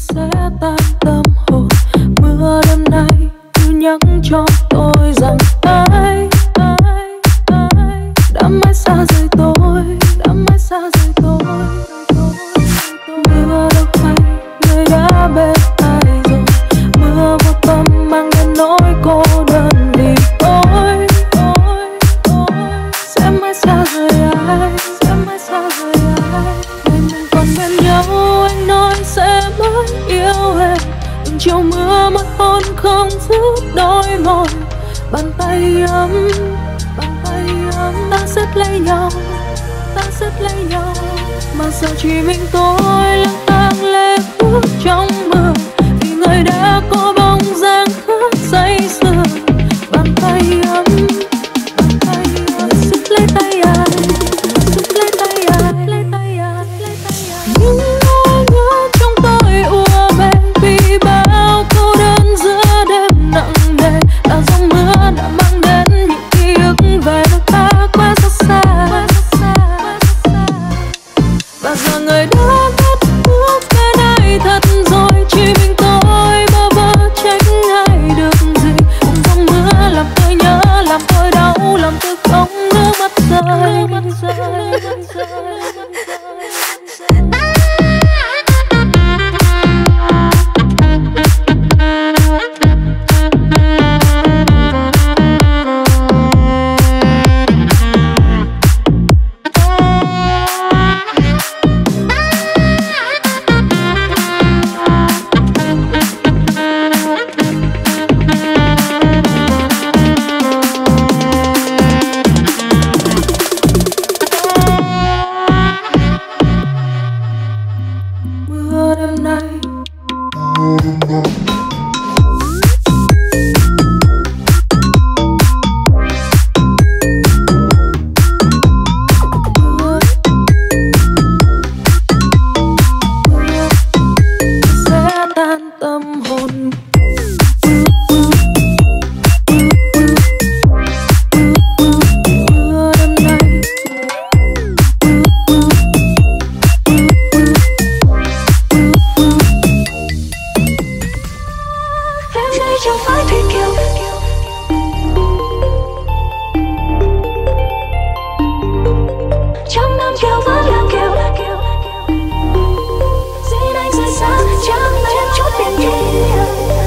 sẽ tan tâm hồn. Mưa đêm nay cứ nhắc cho tôi rằng ai đã mãi xa rời tôi, đã mãi xa rời tôi. Mưa đâu hay người đã bên ai rồi, mưa vô tâm mang đến nỗi cô đơn vì tôi sẽ mãi xa rời ai, sẽ mãi xa rời ai. Ngày mình còn bên nhau anh nói sẽ mãi yêu em, từng chiều mưa mắt hôn không giúp đôi môi. Bàn tay ấm ta siết lấy nhau, ta siết lấy nhau. Mà giờ chỉ mình tôi lang thang lê bước trong mưa, vì người đã có bóng dáng khác say sưa. Bàn tay ấm siết lấy tay ai, siết lấy tay ai, lấy tay ai, lấy tay ai. Những nỗi nhớ trong tôi ùa về vì bao câu đơn giữa đêm nặng nề. Là giông mưa đã mang đến những ký ức về nơi ta quá xa xa. Và giờ người đã cất bước bên ai thật rồi, chỉ mình tôi bơ vơ tránh ai được gì. Cùng giông mưa làm tôi nhớ, làm tôi đau, làm tôi không nước mắt rơi. Mưa đêm nay sẽ tan tâm hồn. Chẳng phải Thủy Kiều, trăm năm Kiều vẫn là Kiều. Xin anh rời xa, chẳng thêm chút tiền kia.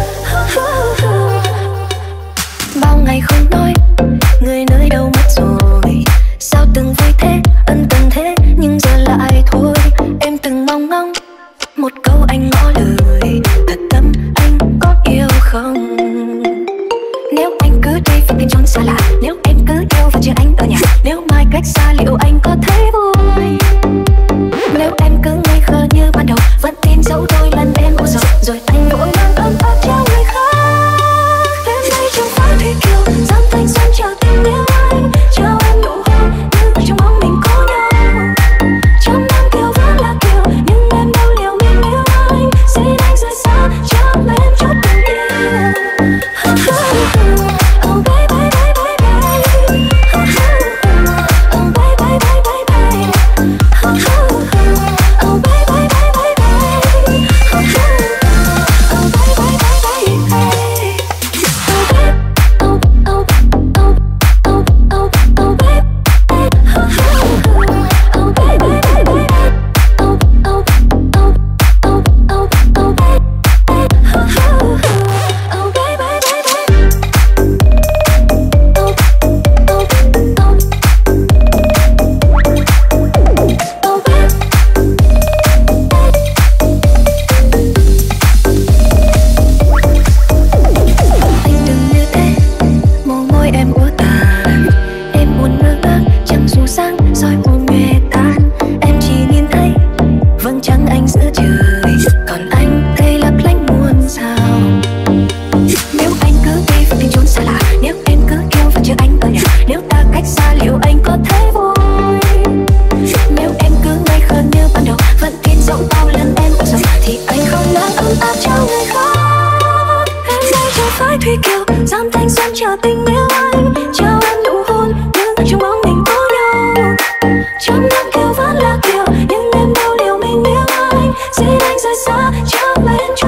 Bao ngày không nói, người nơi đâu mất rồi. Sao từng vui thế, ân cần thế, nhưng giờ lại thôi. Em từng mong ngóng một câu anh ngỏ lời thật tâm, anh có yêu không? Nếu anh cứ đi vào tìm chốn xa lạ, nếu em cứ yêu và chưa anh ở nhà, nếu mai cách xa liệu anh có thấy vui? Nếu em cứ ngây khờ như ban đầu, vẫn tin dẫu đôi lần em âu sầu, rồi anh vội mang ấm áp cho người khác. Đêm nay chẳng phải Thủy Kiều, dám thanh xuân chờ tình yêu anh, trao em nụ hôn nhưng trong bóng mình có nhau. Trăm năm Kiều vẫn là Kiều, nhưng em đâu liệu mình yêu anh. Xin anh rời xa, cho em chút tình kia. Oh baby, baby, baby. Oh baby, baby, baby. Oh baby, baby, baby. Oh baby, baby, baby. Thủy Kiều dám thanh xuân chờ tình yêu anh, trao em nụ hôn nhưng trong bóng mình có nhau. Trăm năm Kiều vẫn là Kiều, nhưng em đâu liệu mình yêu anh. Xin anh rời xa, cho em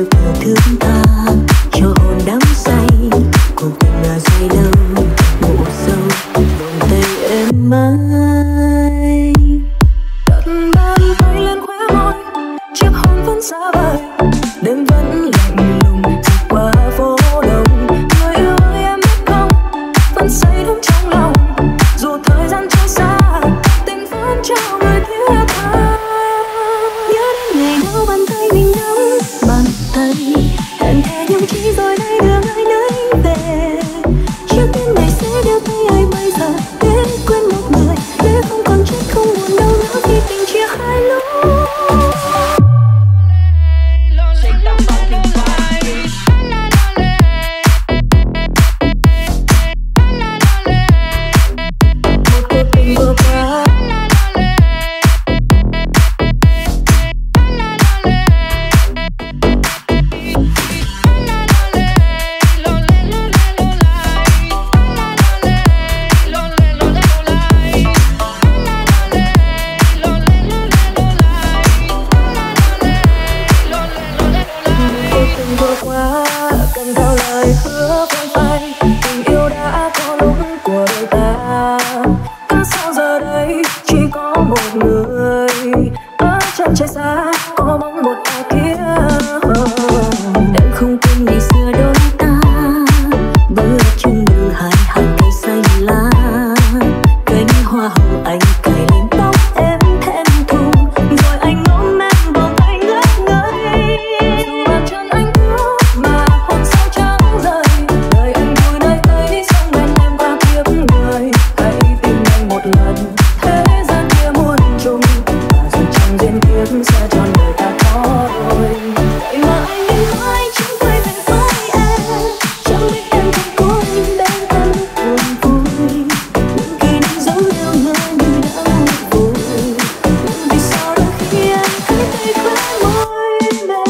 được yêu thương ta, cho hồn đắm say cuộc tình là say lâu ngủ sâu vòng tay em mãi. Đặt bàn tay lên khóe môi, chiếc hôn vẫn xa vời, đêm vẫn lạnh lùng dạo qua phố đông. Người yêu ơi em biết không, vẫn say đắm trong lòng, dù thời gian trôi xa, tình vẫn trao người thiết tha. Nhớ đến ngày nào bàn tay mình nắm bàn tay, hẹn thề nhưng chỉ rồi đây đường ai nấy về. Chiếc tim này sẽ đeo tay ai bây giờ để quên một người, để không còn chết không buồn đau nữa khi tình chia hai lúc. Trái xa có mong một ai kia. Em không quên ngày xưa đôi ta bước trên đường hai hàng cây xanh lá, cánh hoa hồng anh cài lên tóc em thẹn thùng, rồi anh ôm em vòng tay ngất ngây. Dù bàn chân anh ướt mà hôn sao trắng rời, đời anh vui nơi ấy sống bên em qua kiếp người. Hãy tìm anh một lần, thế gian kia muôn trùng, và dù trong duyên kiếp sẽ tròn đời ta có đôi. Vậy mà anh đến mãi chẳng quay về với em, chẳng biết em thật cuối bên em buồn vui. Những kỷ niệm giống nhau ngỡ như đã vội, nhưng vì sao đôi khi em thấy tay khóe môi mềm.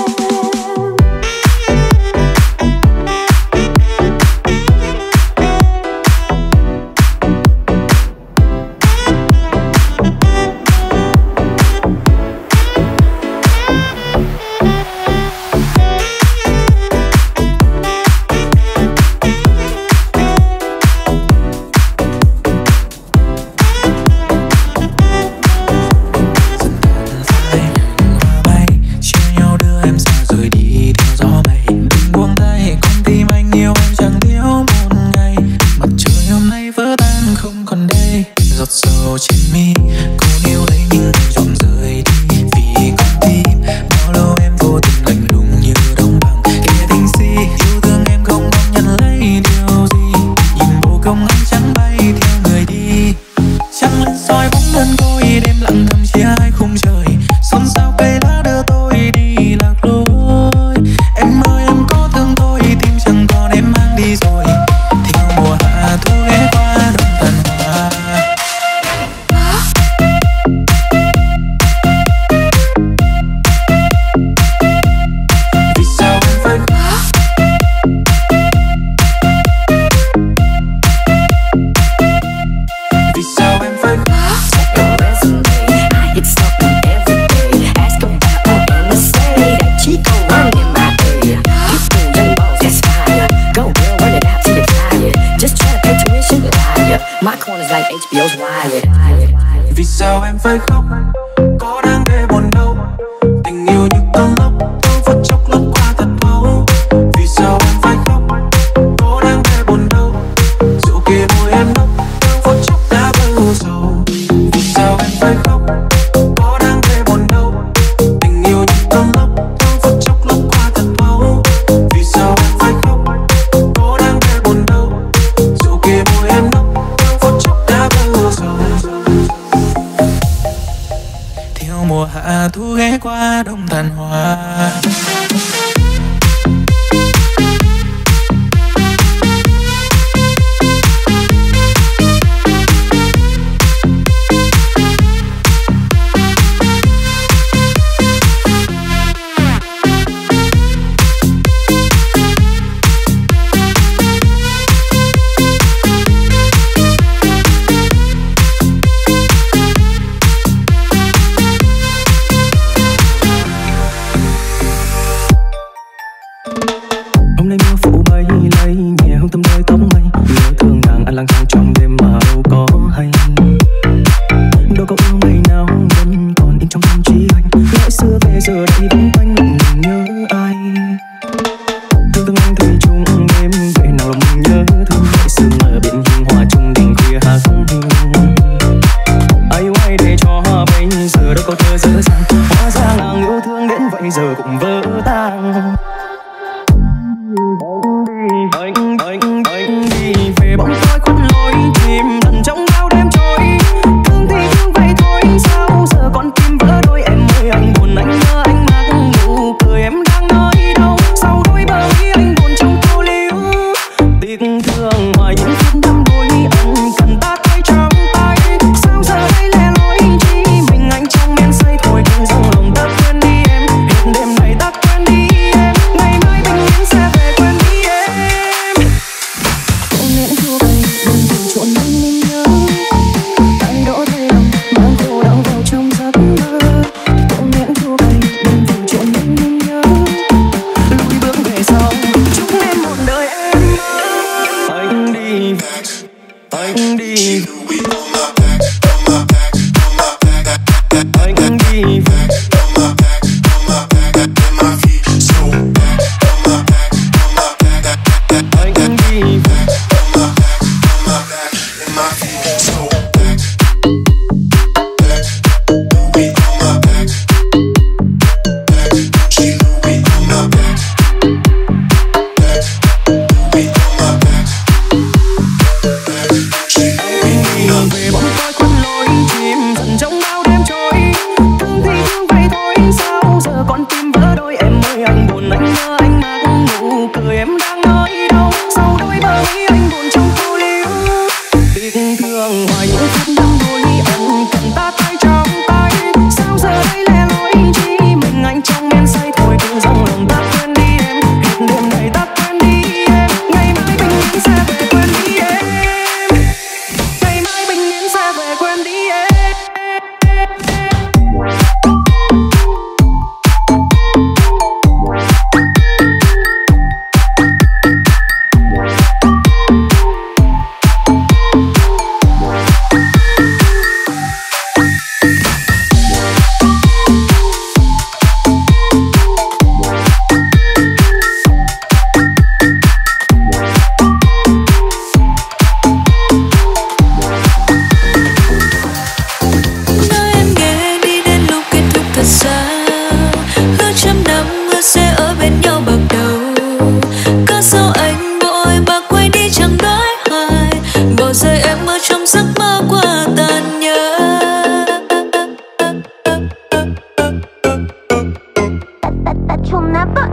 My corner's like HBO's Wyatt. Vì sao em phải khóc? Có đáng để buồn đâu? Tình yêu như cơn lốc, đâu phút chốc lướt qua thật mau. Vì sao em phải khóc? Có đáng để buồn đâu? Dù kia môi em nốc, đâu phút chốc đã bơ sầu. Vì sao em phải khóc? Có đáng để buồn đâu? Tình yêu như cơn lốc, đâu phút chốc lướt qua thật mau. Vì sao em phải khóc? Có đáng để buồn đâu? Dù kia môi em nốc, đâu phút chốc đã bơ sầu.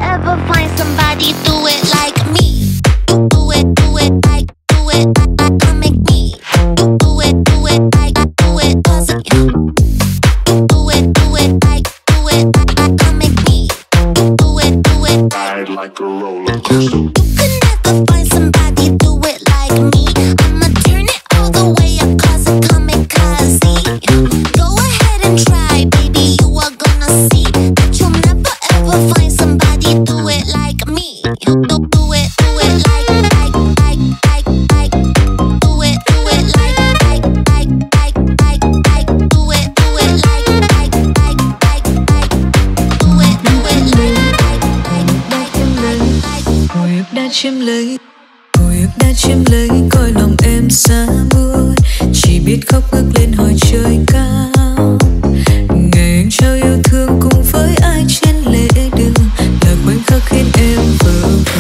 ever find somebody do it like me. Do it like, do it like, make me. Do it like, do it 'cause of you. Do it like, do it like, make me. Do it Ride like a roller coaster. You can never find somebody do it like me. I'ma turn it all the way up 'cause it kamikaze. Go ahead and try, baby, you are gonna see that you'll never ever find somebody do it like me. Do it like, do it like, do it like, do it Hồi ức đã chiếm lấy, hồi ức đã chiếm lấy, coi lòng em xa buốt, chỉ biết khóc ngước lên hỏi trời cao. Ngày anh trao yêu thương cùng với ai trên lề đường, là khoảnh khắc khiến em vỡ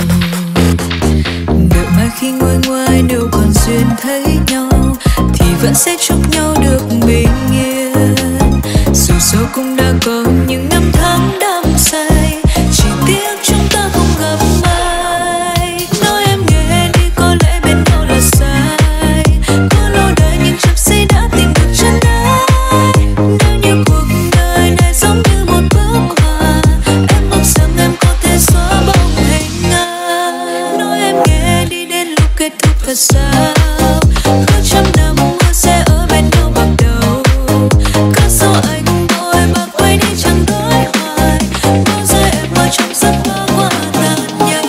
vụn. Đợi mai khi nguôi ngoai nếu còn duyên thấy nhau, thì vẫn sẽ chúc nhau được bình yên. Dù sao cũng đã có những năm tháng đắm say, chỉ tiếc chúng ta không gặp mai. Nói em nghe đi, có lẽ bên nhau là sai. Có lâu đời nhưng chợt giây đã tìm được chân ai. Nếu như cuộc đời này giống như một bức họa, em mong rằng em có thể xóa bóng hình ai. Nói em nghe đi, đến lúc kết thúc thật sao? Có trăm năm mưa sẽ ở bên nhau bằng đầu. Cớ sao anh vội mà quay đi chẳng đối hoài? Bao giờ em ở trong giấc mơ quá tàn nhẫn.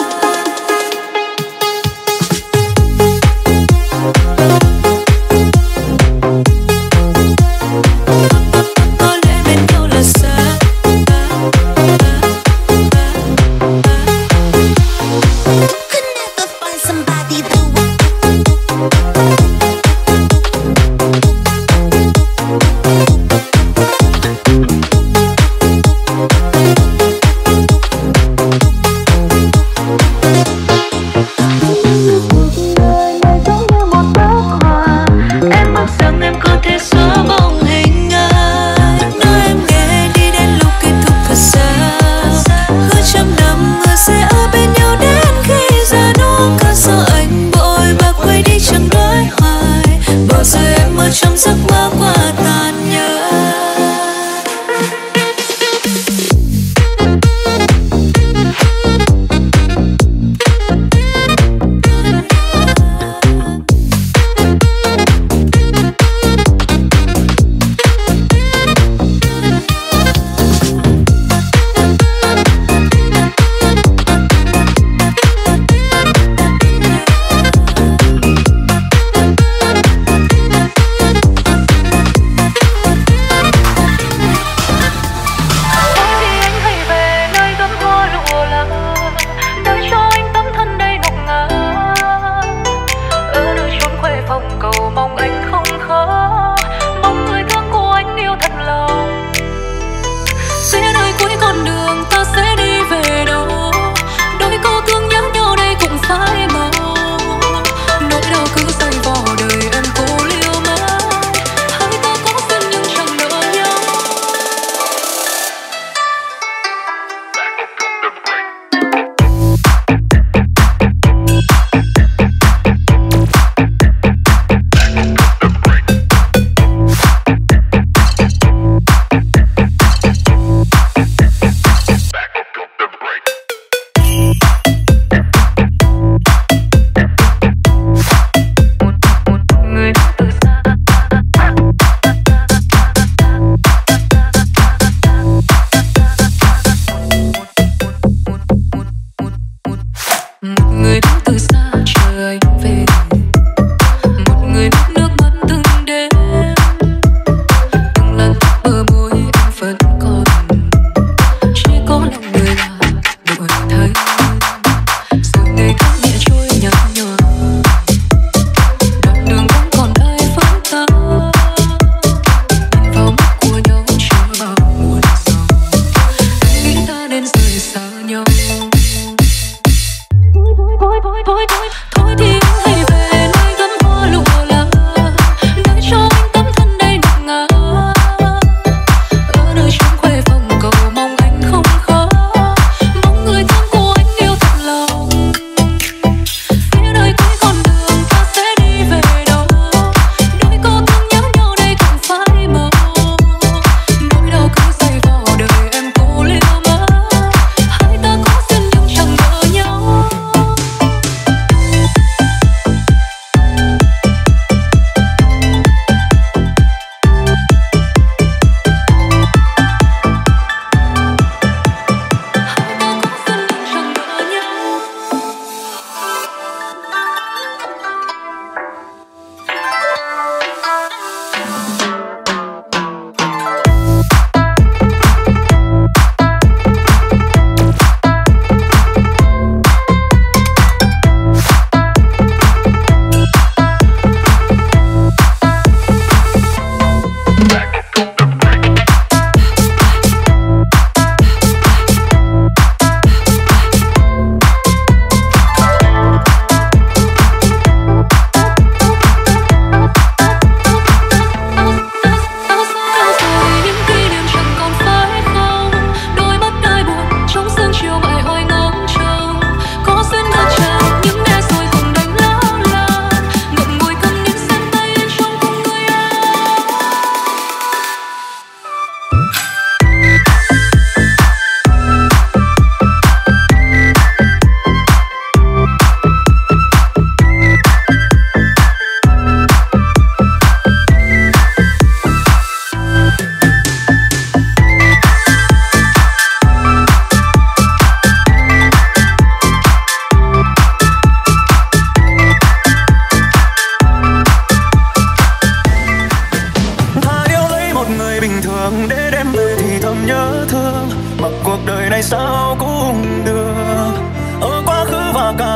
Có lẽ bên nhau là sai. You could never find somebody do it.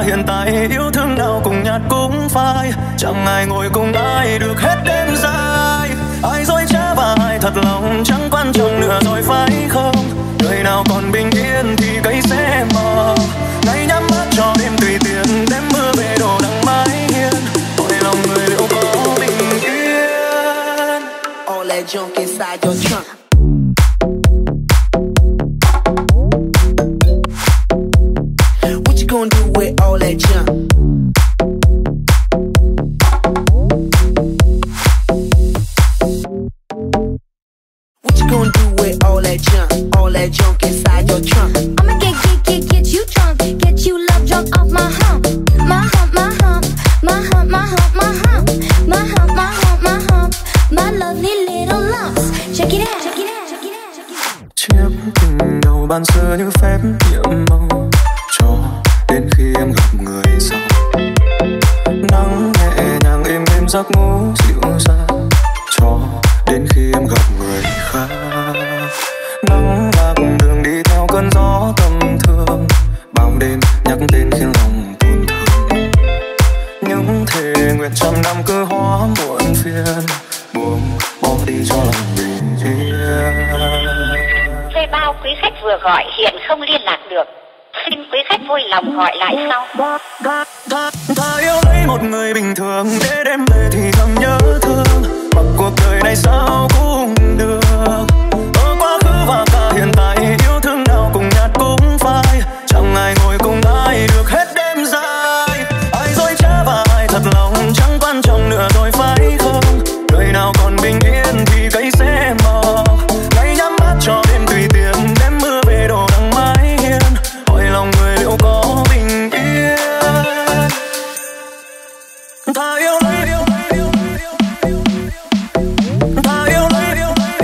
hiện tại, yêu thương nào cùng nhạt cũng phai, chẳng ai ngồi cùng ai được hết đêm dài. Ai dối trá và ai thật lòng chẳng quan trọng nữa rồi phải không? Đời nào còn bình yên thì cây sẽ mờ. Ngày nhắm mắt cho đêm tùy tiện, đêm mưa về đổ nắng mái hiên. Hỏi lòng người liệu có bình yên? All that junk inside your trunk. What you gonna do with all that junk? What you gonna do with all that junk inside your trunk? I'ma get you drunk, get you love drunk off my hump, my hump, my hump, my hump, my hump, my hump, my hump, my hump, my hump, my lovely little lumps. Check it out, check it out, check it out, check it out. Chiếc tình đầu ban sơ như phép nhiệm màu, cho đến khi em gặp người sau. Nắng nhẹ nhàng êm êm giấc ngủ dịu dàng, cho đến khi em gặp người khác. Nắng lạc đường đi theo cơn gió tâm thương, bao đêm nhắc tên khiến lòng buồn thương. Những thề nguyện trăm năm cứ hóa muộn phiền, buông bỏ đi cho lòng bình yên. Thuê bao quý khách vừa gọi hiện không liên lạc được, xin quý khách vui lòng gọi lại sau. Ta yêu lấy một người bình thường, để đêm về thì thầm nhớ thương, mặc cuộc đời này sao cũng được. Ở quá khứ và cả hiện tại, yêu thương nào cùng nhạt cũng phai, chẳng ai ngồi cùng ai được hết đêm dài. Ai dối trá và ai thật lòng chẳng quan trọng nữa rồi phải không? Đời nào còn bình yên thì cây sẽ mọc. Ngày nhắm mắt cho đêm tùy tiện, đêm mưa về đổ nắng mái hiên. Hỏi lòng người liệu có bình yên? Ta yêu lấy, ta yêu lấy,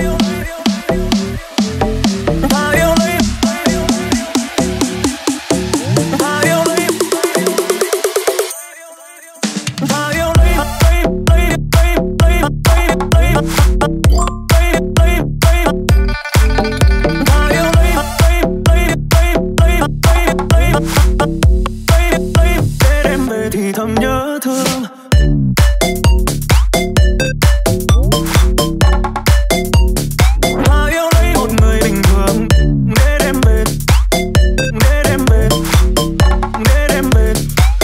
ta yêu lấy, ta yêu lấy, ta yêu lấy, để đêm về thì thầm nhớ thương. Ta yêu lấy một người bình thường, để đêm về, để đêm về, để đêm về.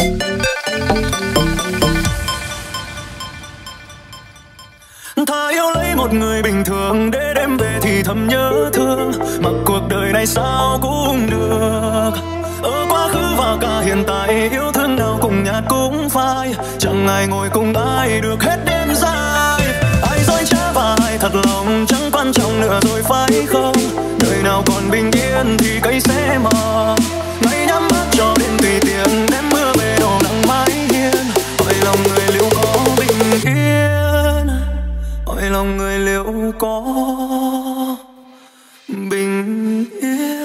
Ta yêu lấy một người bình thường, để đêm về thì thầm nhớ thương, mặc cuộc đời này sao cũng được. Ở quá khứ và cả hiện tại, yêu thương nào cùng nhạt cũng phai, chẳng ai ngồi cùng ai được hết đêm dài. Ai dối trá và ai thật lòng chẳng quan trọng nữa rồi phải không? Đời nào còn bình yên thì cây sẽ mọc. Ngày nhắm mắt cho đêm tùy tiện, đêm mưa về đổ nắng mái hiên. Hỏi lòng người liệu có bình yên? Hỏi lòng người liệu có bình yên?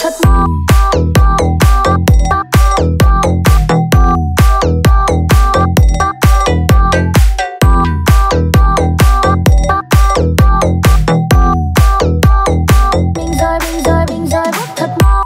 thật mau. Mình rời bước thật mau.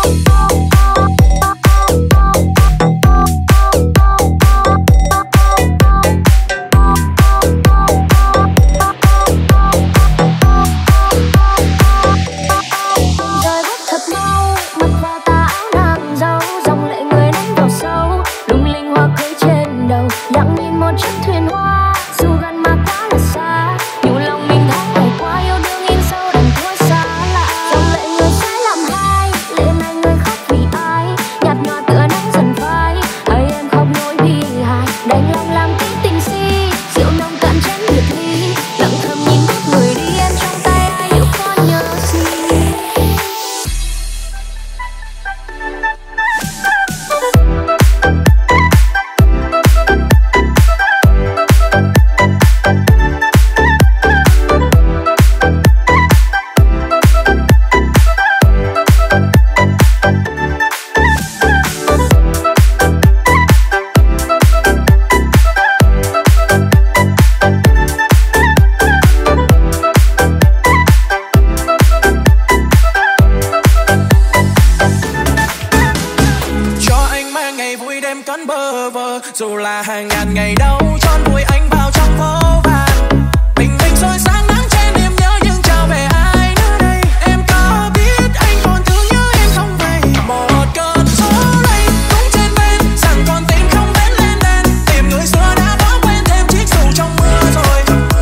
Dù là hàng ngàn ngày đâu tròn vùi anh vào trong vô vàn. Bình minh soi sáng nắng trên niềm nhớ nhưng trở về ai nữa đây. Em có biết anh còn thương nhớ em không vậy. Một cơn gió lay cũng trên bên rằng còn tình không bén lên đèn. Tìm người xưa đã bỏ quên thêm chiếc dù trong mưa rồi.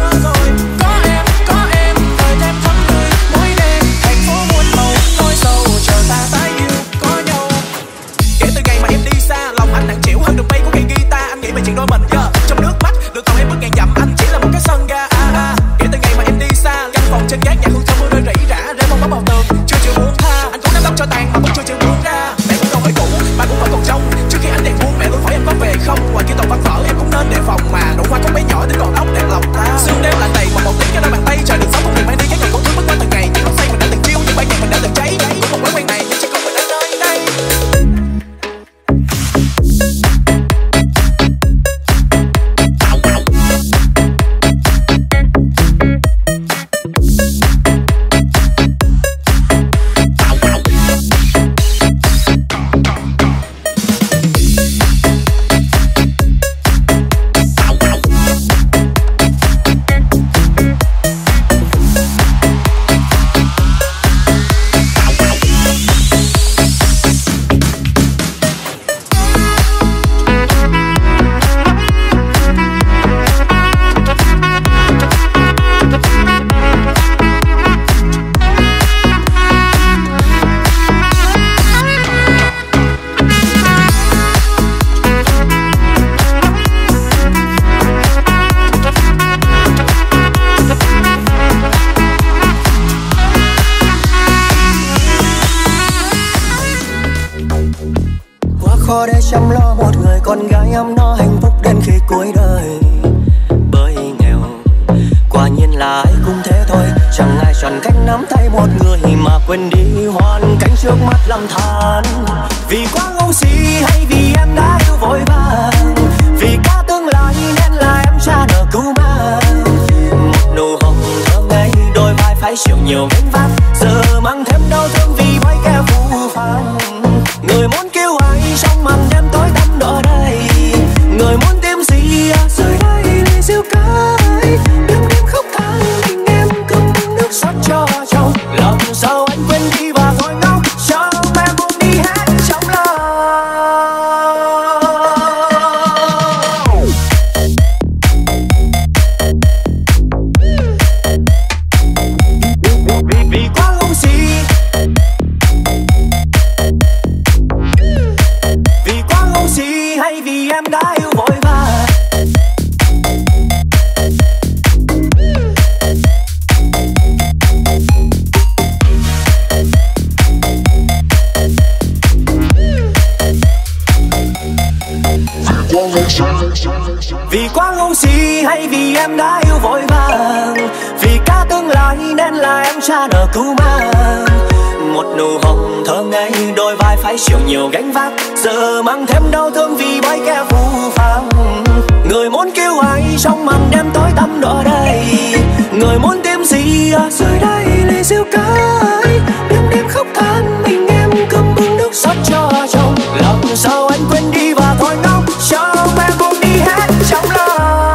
Có em đời thêm thắm tươi mỗi đêm. Thành phố muôn màu nỗi sầu chờ ta tái yêu có nhau. Kể từ ngày mà em đi xa lòng anh nặng chịu hơn được bay của cây guitar. Anh nghĩ về chuyện đôi mình trong nước mắt đường tàu em bước ngàn dặm anh chỉ là một cái sân ga. Kể từ ngày mà em đi xa căn phòng trên gác nhà hương thơm mưa rơi rỉ rả rẽ bóng bóng vào tường chưa chịu buông tha. Anh cũng nắm tóc cho tàn mà vẫn chưa chịu buông ra. Mẹ cũng không hỏi cũ ba cũng vẫn còn trông. Trước khi anh đèn buông mẹ luôn hỏi em có về không. Ngoài kia toàn vắng vỡ em cũng nên đề phòng mà nụ hoa cũng bé nhỏ đến còn ốc đẹp lòng ta. Sương đêm lạnh đầy mà một tiếng cho đôi bàn tay trời được gió cũng đừng mang đi cái ngày con thứ bước qua từng ngày. Những lúc say mình đã từng chiêu những bài nhạc mình đã từng cháy cũng một quán quen này nhưng chỉ còn mình ở nơi đây. Khó để chăm lo một người con gái ấm no hạnh phúc đến khi cuối đời. Bởi nghèo quả nhiên là ai cũng thế thôi. Chẳng ai chọn cách nắm tay một người mà quên đi hoàn cảnh trước mắt lầm than. Vì quá ngu si hay vì em đã yêu vội vàng. Vì có tương lai nên là em cha nợ cứu mang. Một nụ hồng thơ ngây đôi vai phải chịu nhiều gánh vác. Giờ mang thêm đau thương vì mấy kẻ phũ phàng. Người muốn kêu ai trong màn đêm tối tăm ở đây. Người muốn tìm gì rời đây để siêu cái. Đêm đêm khóc than mình em cầm nước xót cho chồng. Làm sao anh quên đi và thôi ngốc cho em buông đi hết trong lòng. Vì quá ngu si. Vì quá ngu si hay vì em đã yêu vội vàng. Vì quá ngu si hay vì em đã yêu vội vàng. Vì cả tương lai nên là em cha nợ cứu mang. một nụ hồng thơ ngây, đôi vai phải chịu nhiều gánh vác, giờ mang thêm đau thương vì bởi kẻ phũ phàng. Người muốn kêu ai trong màn đêm tối tăm đó đây, người muốn tìm gì rời đây lấy rượu cái đêm đêm khóc than mình em cầm bưng nước xót cho chồng. Làm sao anh quên đi và thôi ngóng cho em buông đi hết trong lòng.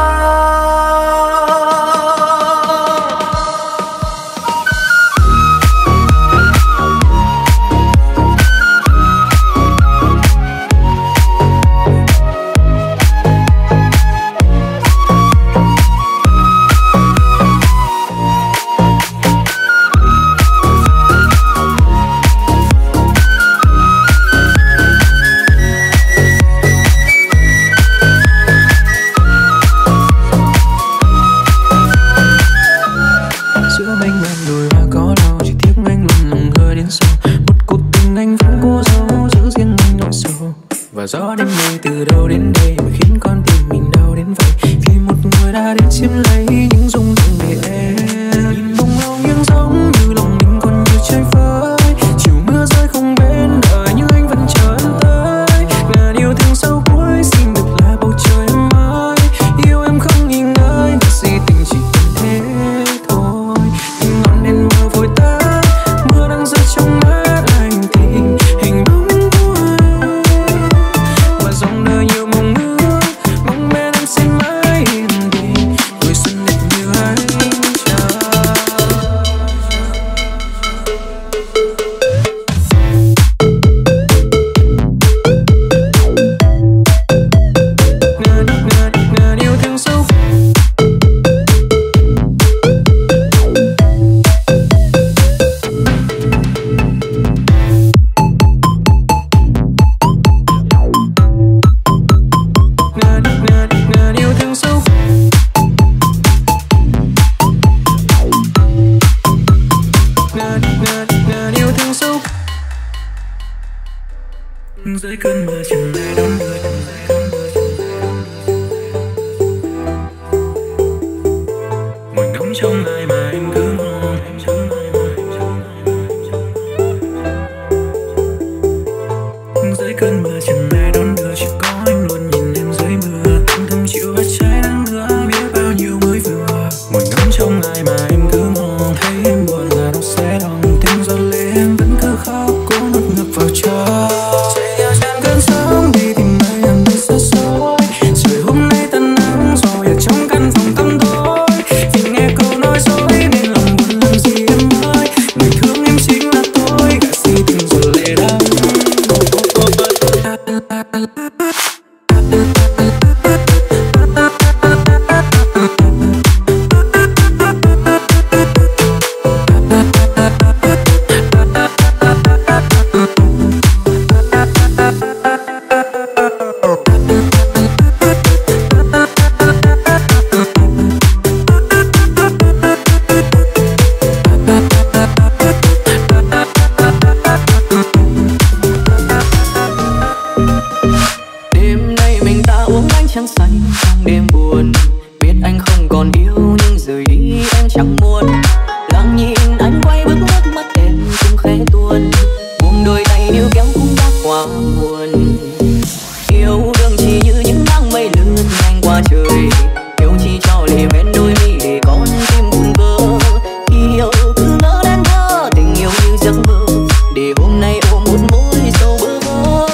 Gió đêm nay từ đâu đến đây mà khiến con tim mình đau đến vậy, vì một người đã đến chiếm lấy những rung động về em. Nhìn bông lâu nghiêng giống như lòng mình còn nhiều chơi vơi, chiều mưa rơi không bên đời nhưng anh vẫn chờ em tới. Ngàn yêu thương sau cuối xin được là bầu trời em ơi, yêu em không nghi ngơi mà si tình chỉ cần thế thôi. Nhưng ngọn đèn mờ vội tắt, mưa đang rơi trong mắt anh thì hình bóng dòng đời nhiều mong ước, mong bên em sẽ mãi yên bình, tuổi xuân đẹp như anh chờ. Ngàn yêu thương sâu ngàn yêu thương sâu ngàn yêu thương sâu dưới cơn mưa chẳng ai đón đưa. Ngồi ngóng trong ai mà em cứ mong, dưới cơn mưa chẳng ai đón đưa, chỉ có anh luôn nhìn em dưới mưa, thầm thầm chịu hết trái nắng nữa, biết bao nhiêu mới vừa. Ngồi ngắm trong ai mà em cứ mong, thấy em buồn là nó sẽ đong, tiếng gió lên vẫn cứ khóc, cố nuốt ngược vào trong. Chạy theo trên cơn sóng đi tìm ai em nơi xa xôi, rồi hôm nay tan nắng rồi ở trong căn phòng tăm tối, vì nghe câu nói dối nên lòng buồn làm gì em ơi. Người thương em chính là tôi, gạt si tình rồi lệ đắng. Đêm nay mình ta uống bánh trắng xanh trong đêm buồn, biết anh không còn yêu nhưng rời đi em chẳng muốn. Lặng nhìn anh quay bước nước mắt em cũng khẽ tuôn, buông đôi tay níu kéo cũng đã qua buồn. Yêu đương chỉ như những nắng mây lướt nhanh qua trời, yêu chỉ cho lệ bên đôi mi để con tim buồn vỡ. Yêu cứ ngỡ đến thơ tình yêu như giấc mơ, để hôm nay ôm một mối sầu bơ vơ.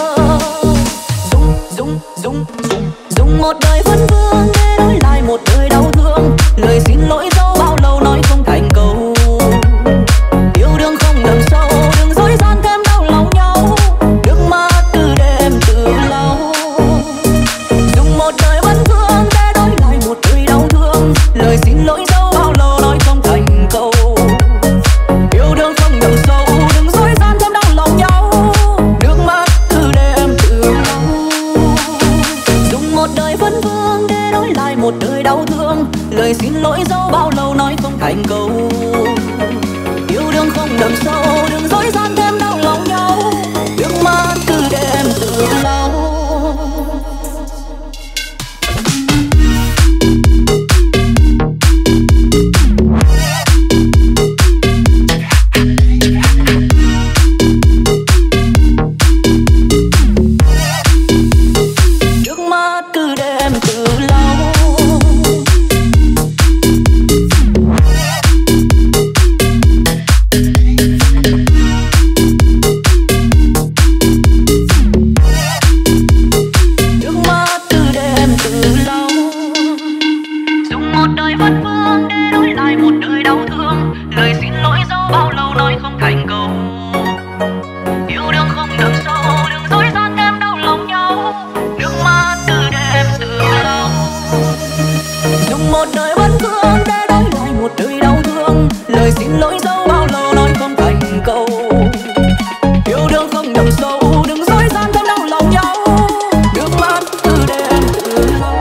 Dùng một đời vấn vương để đổi lại một đời đau thương, lời xin lỗi dẫu bao lâu nói không thành câu. Yêu đương không đậm sâu, đừng dối gian thêm đau lòng nhau, nước mắt từ đêm từ lâu. Dùng một đời vấn vương để đổi lại một đời đau thương, lời xin lỗi dẫu bao lâu nói không thành câu. Yêu đương không đậm sâu, đừng dối gian thêm đau lòng nhau, nước mắt từ đêm từ lâu. Dùng một đời vấn vương để đổi lại một đời đau thương, lời xin lỗi dẫu bao lâu nói không thành câu. Yêu đương không đậm sâu, đừng dối gian thêm đau lòng nhau, nước mắt từ đêm từ lâu. đời vấn vương để đổi lại một đời đau thương. Lời xin lỗi dẫu bao lâu nói không thành câu. Yêu đương không đậm sâu, đừng dối gian thêm đau lòng nhau. Nước mắt từ đêm từ lâu. Dùng một đời vấn vương để đổi lại một đời đau thương. Lời xin lỗi dẫu bao lâu nói không thành câu. Yêu đương không đậm sâu, đừng dối gian thêm đau lòng nhau. Nước mắt từ đêm từ lâu.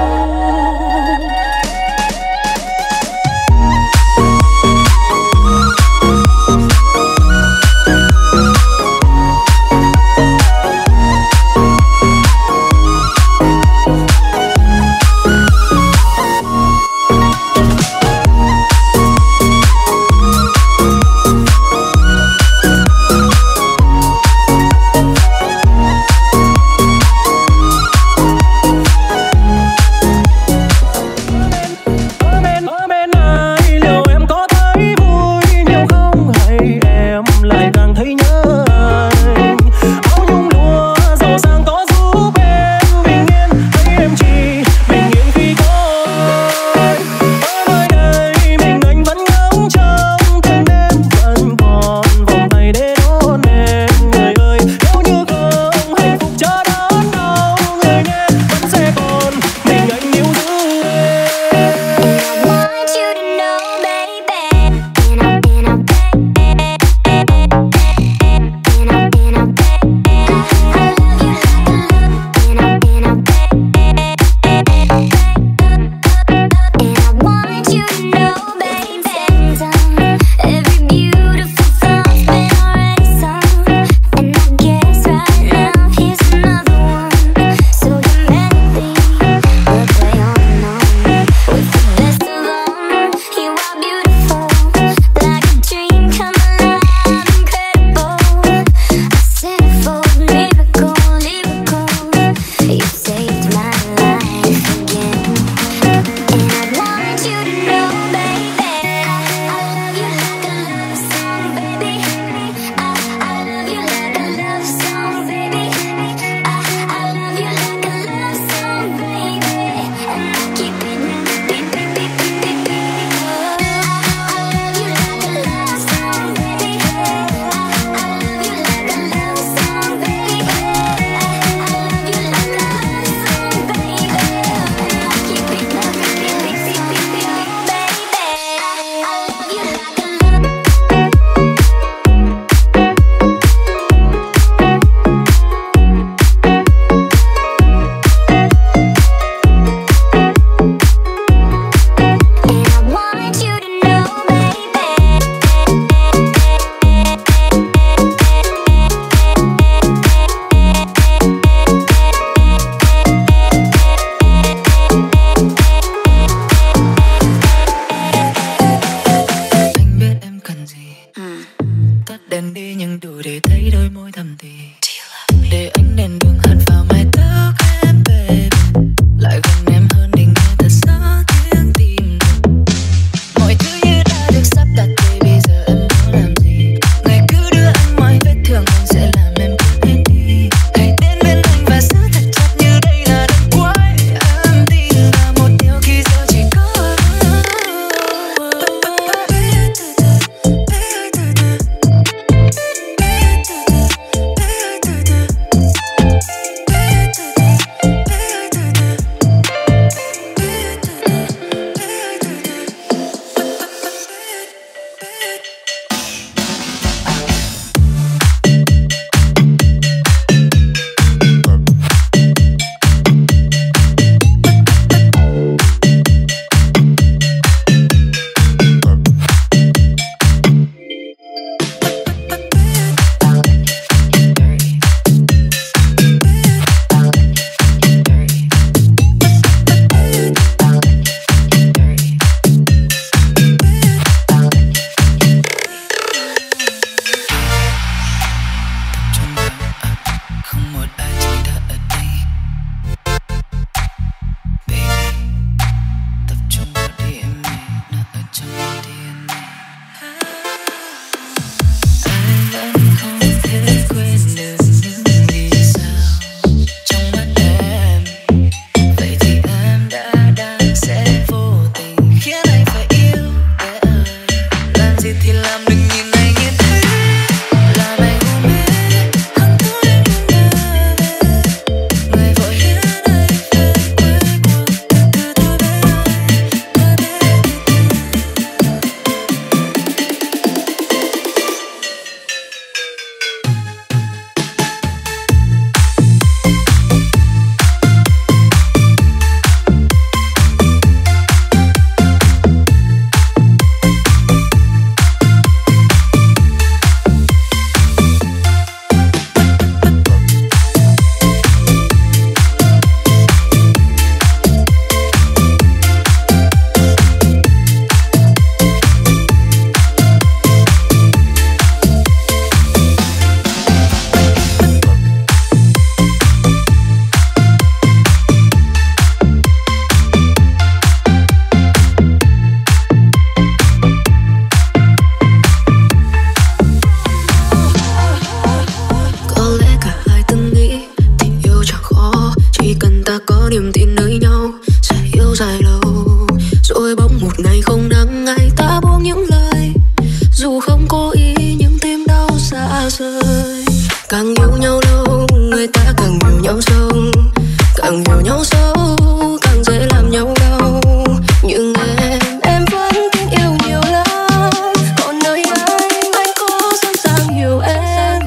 lòng nặng ngày ta buông những lời, dù không cố ý nhưng tim đau xa rời. Càng yêu nhau lâu người ta càng hiểu nhau sâu, càng hiểu nhau sâu càng dễ làm nhau đau. Nhưng em vẫn tin yêu nhiều lắm, còn nơi anh có sẵn sàng hiểu em.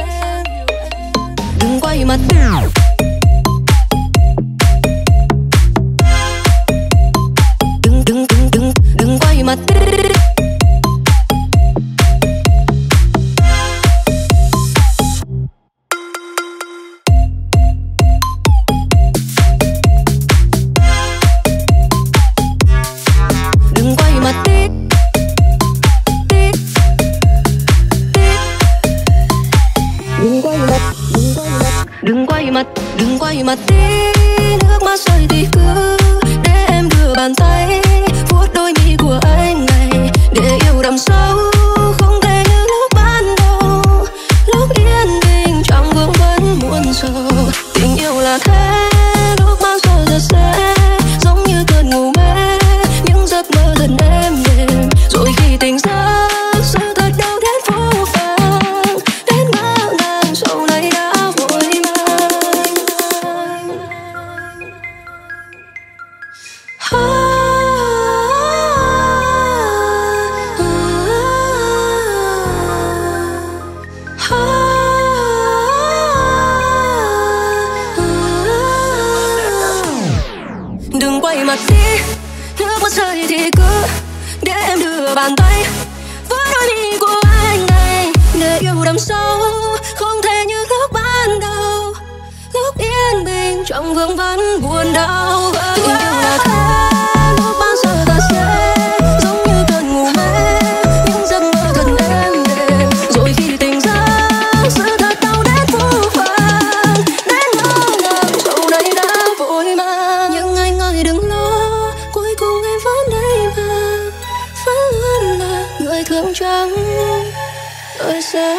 Đừng quay mặt đừng quay mặt. Đừng quay mặt đi, nước mắt rơi thì cứ để em đưa bàn tay vuốt đôi mi của anh này, để yêu đậm sâu không thể như lúc ban đầu. Lúc yên bình trong vương vấn muôn sầu, tình yêu là thế, lúc bao giờ thật sẽ giống như cơn ngủ mê, những giấc mơ dần êm đềm, rồi khi tỉnh giấc sự thật đau đến vô vàng, đến ngỡ ngàng sau này đã vội mang. Đừng quay mặt đi, nước mắt rơi thì cứ để em đưa bàn tay với đôi mi của anh này, để yêu đậm sâu không thể như lúc ban đầu. Lúc yên bình trong vương vấn buồn đau, tình yêu là thế, lúc bao giờ ta sẽ giống như cơn ngủ mê, những giấc mơ thật êm đềm, rồi khi tỉnh giấc sự thật đau đến vô vàn, đến ngỡ ngàng sau đây đã vội mang. Nhưng anh ơi đừng lo, cuối cùng em vẫn đây mà, vẫn luôn là người thương trắng đời sẽ.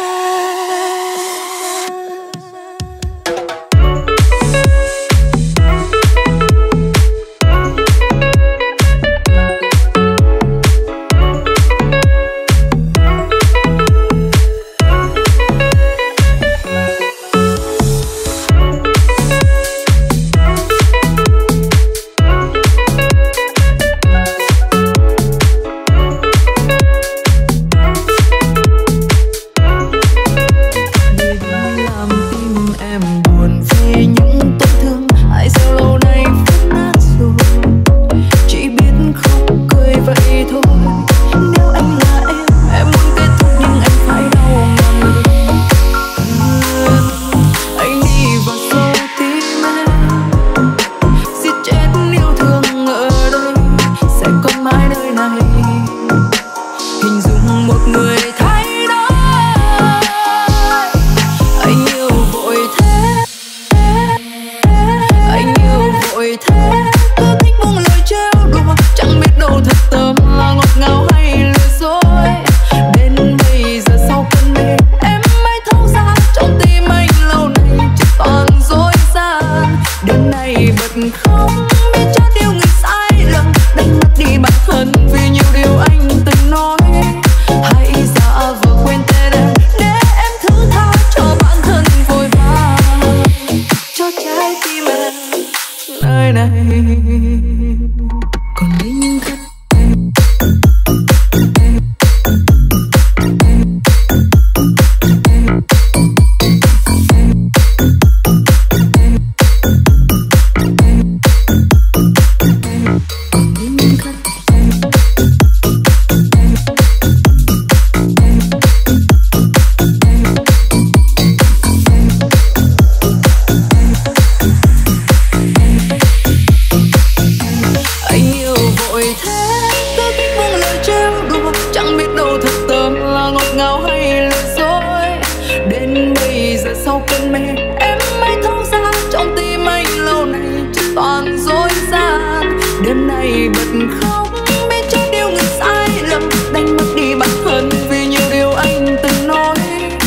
đêm nay bật khóc biết cho điều người sai lầm, đánh mất đi bản thân vì nhiều điều anh từng nói.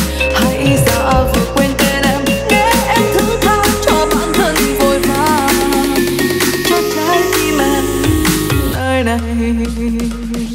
Hãy giả vờ quên tên em để em thứ tha cho bản thân vội vàng, cho trái tim em nơi này.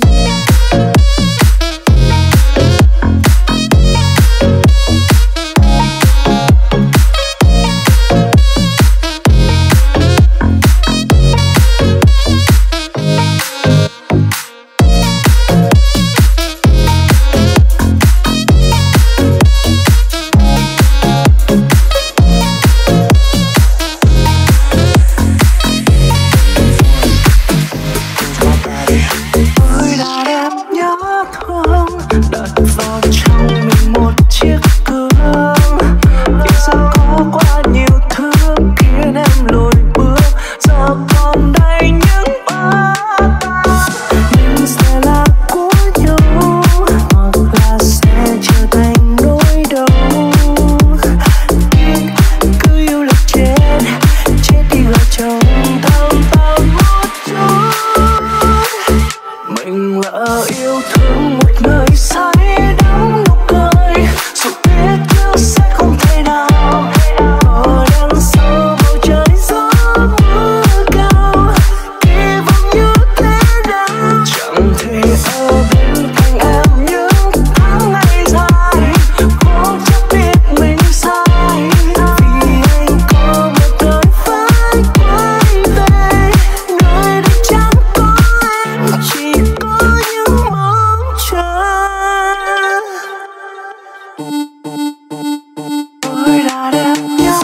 ngỡ yêu thương một người say đắm nụ cười, dù biết yêu sẽ không thể nào. Ở đằng sau bầu trời gió mưa cao, kỳ vọng như thế nào chẳng thể ở bên cạnh em những tháng ngày dài. Cố chấp biết mình sai, vì anh có một đôi vai quay về nơi đây chẳng có em, chỉ có những mong chờ. Tôi đã đem nhớ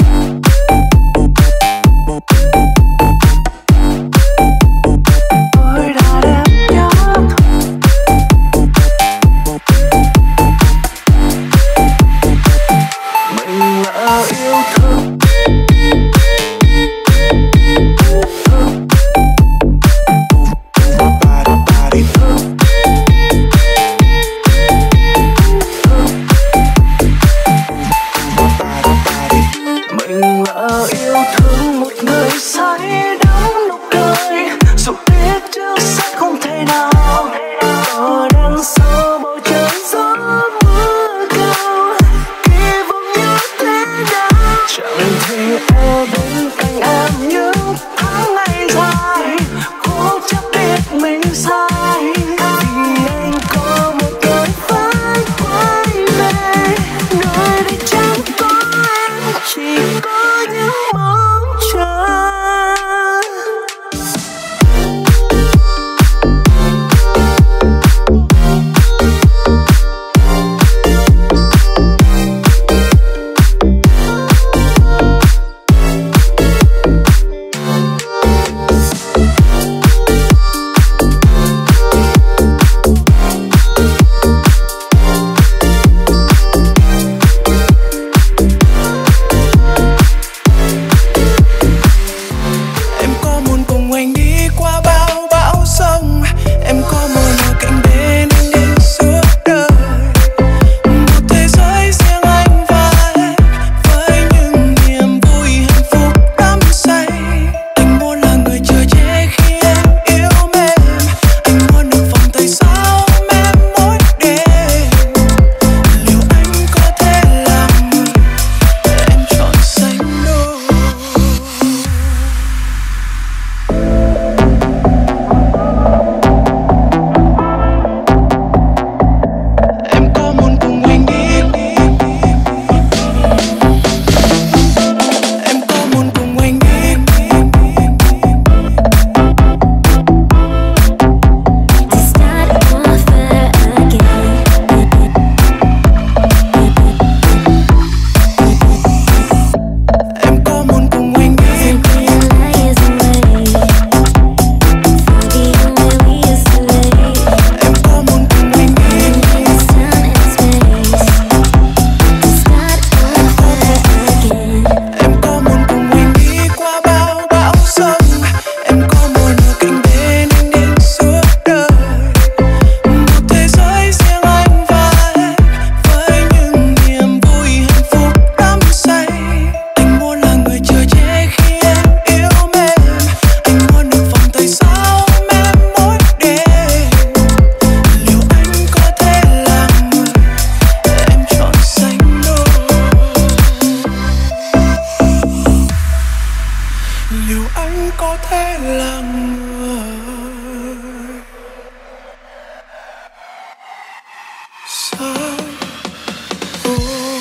tôi đã đem nhớ mình lỡ yêu thương. Mình lỡ yêu thương một người say đắm nụ cười, dù biết trước sẽ không thể nào. Ở đằng sau bầu trời gió mưa cao, kỳ vọng như thế nào chẳng thể ở bên cạnh em những tháng ngày dài. Cố chấp biết mình sai, vì anh có một đôi vai quay về nơi đây chẳng có em, chỉ có những mong chờ. Em có muốn cùng anh đi qua bao bão sông, em có muốn ở cạnh bên anh đến suốt đời. Một thế giới riêng anh và em, với những niềm vui hạnh phúc đắm say. Anh muốn là người chở che khi em yêu mềm, anh muốn được vòng tay sau em mỗi đêm. Liệu anh có thể làm người em chọn xanh đôi? Em có muốn cùng anh đi, em có muốn cùng anh đi. To start over again. Em có muốn cùng anh đi. Realize a way for the only we used to lay. Em có muốn cùng anh đi. There's time and space to start over again. Em có muốn cùng anh đi qua bao bão sông, em có muốn ở cạnh bên anh đến suốt đời. Một thế giới riêng anh và em, với những niềm vui hạnh phúc đắm say. Anh muốn là người chở che khi em yêu mềm, anh muốn được vòng tay sau em mỗi đêm. Liệu anh có thể làm người em chọn xanh đôi? Liệu anh có thể là người xanh đôi?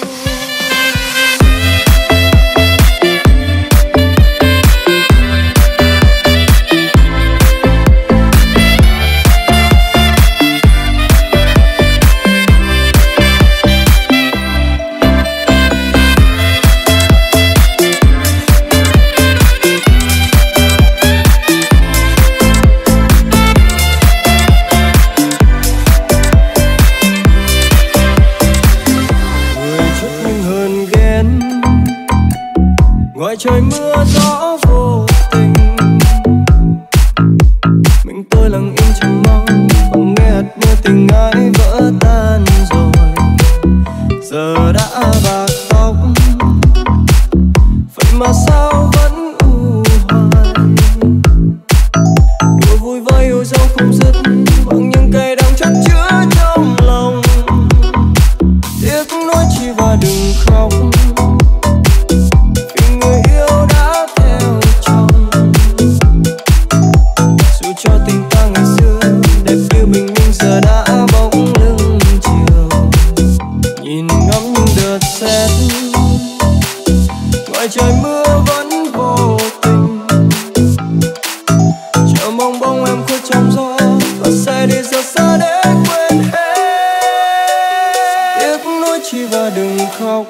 Người chút nhưng hơn ghen, ngoài trời mưa gió vô tình. Mình tôi lặng im trầm mong, không nghe hạt mưa tình ai vỡ tan rồi. Giờ đã bạc tóc, vậy mà sao vẫn u hoài. Yêu vui với yêu dấu không dứt, vắng sẽ đi rất xa để quên hết. Tiếc nuối chi và đừng khóc.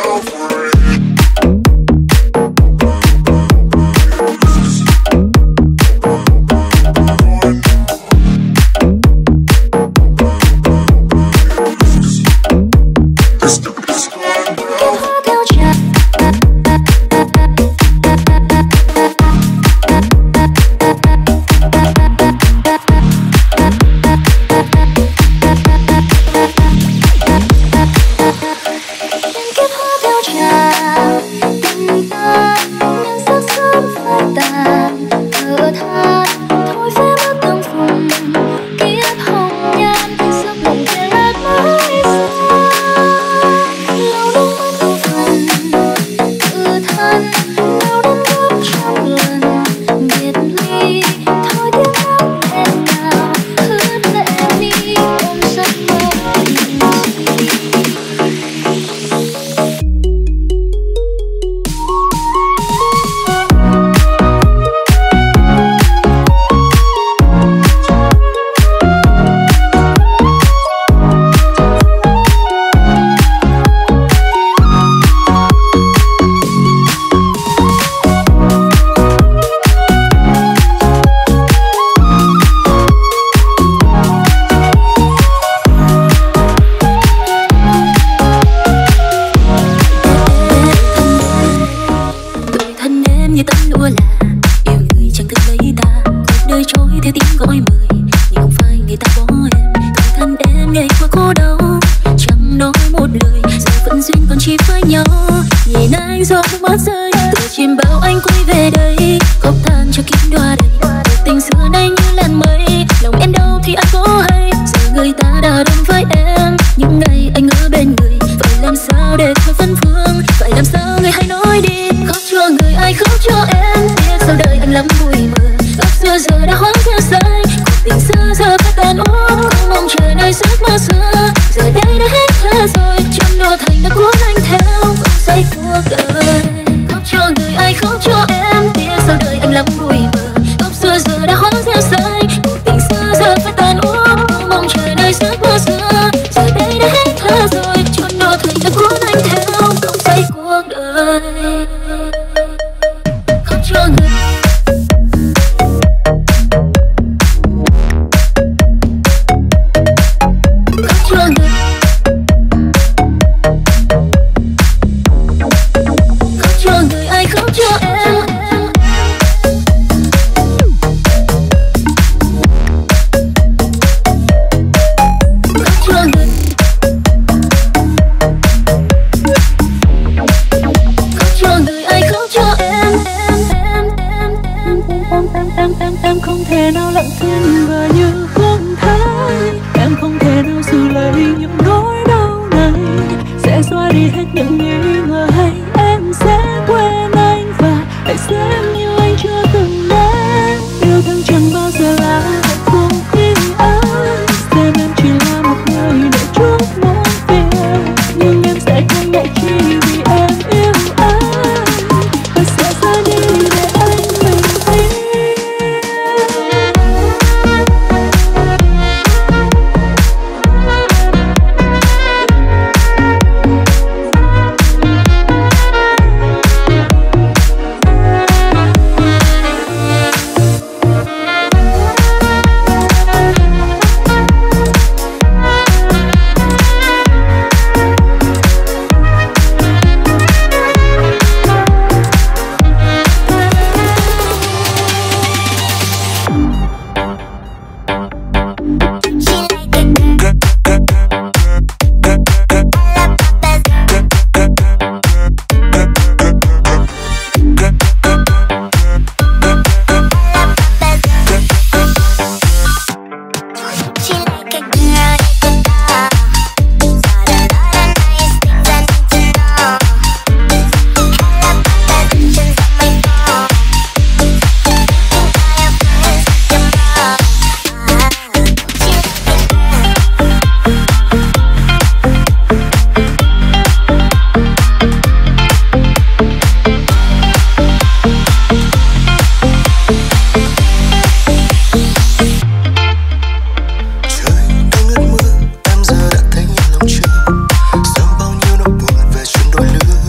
Em không thể nào lặng thinh và như không thấy. Em không thể nào giữ lấy những nỗi đau này. Sẽ xóa đi hết những nghi ngờ hay em sẽ quên anh. Và hãy xem như anh chưa từng đến. Yêu thương chẳng bao giờ là hạnh phúc khi anh xem em chỉ là một người để chút muộn phiền. Nhưng em sẽ không ngại chi vì em yêu anh. Và sẽ ra đi để anh bình yên. Sao bao nhiêu nỗi buồn về chuyện đôi lứa.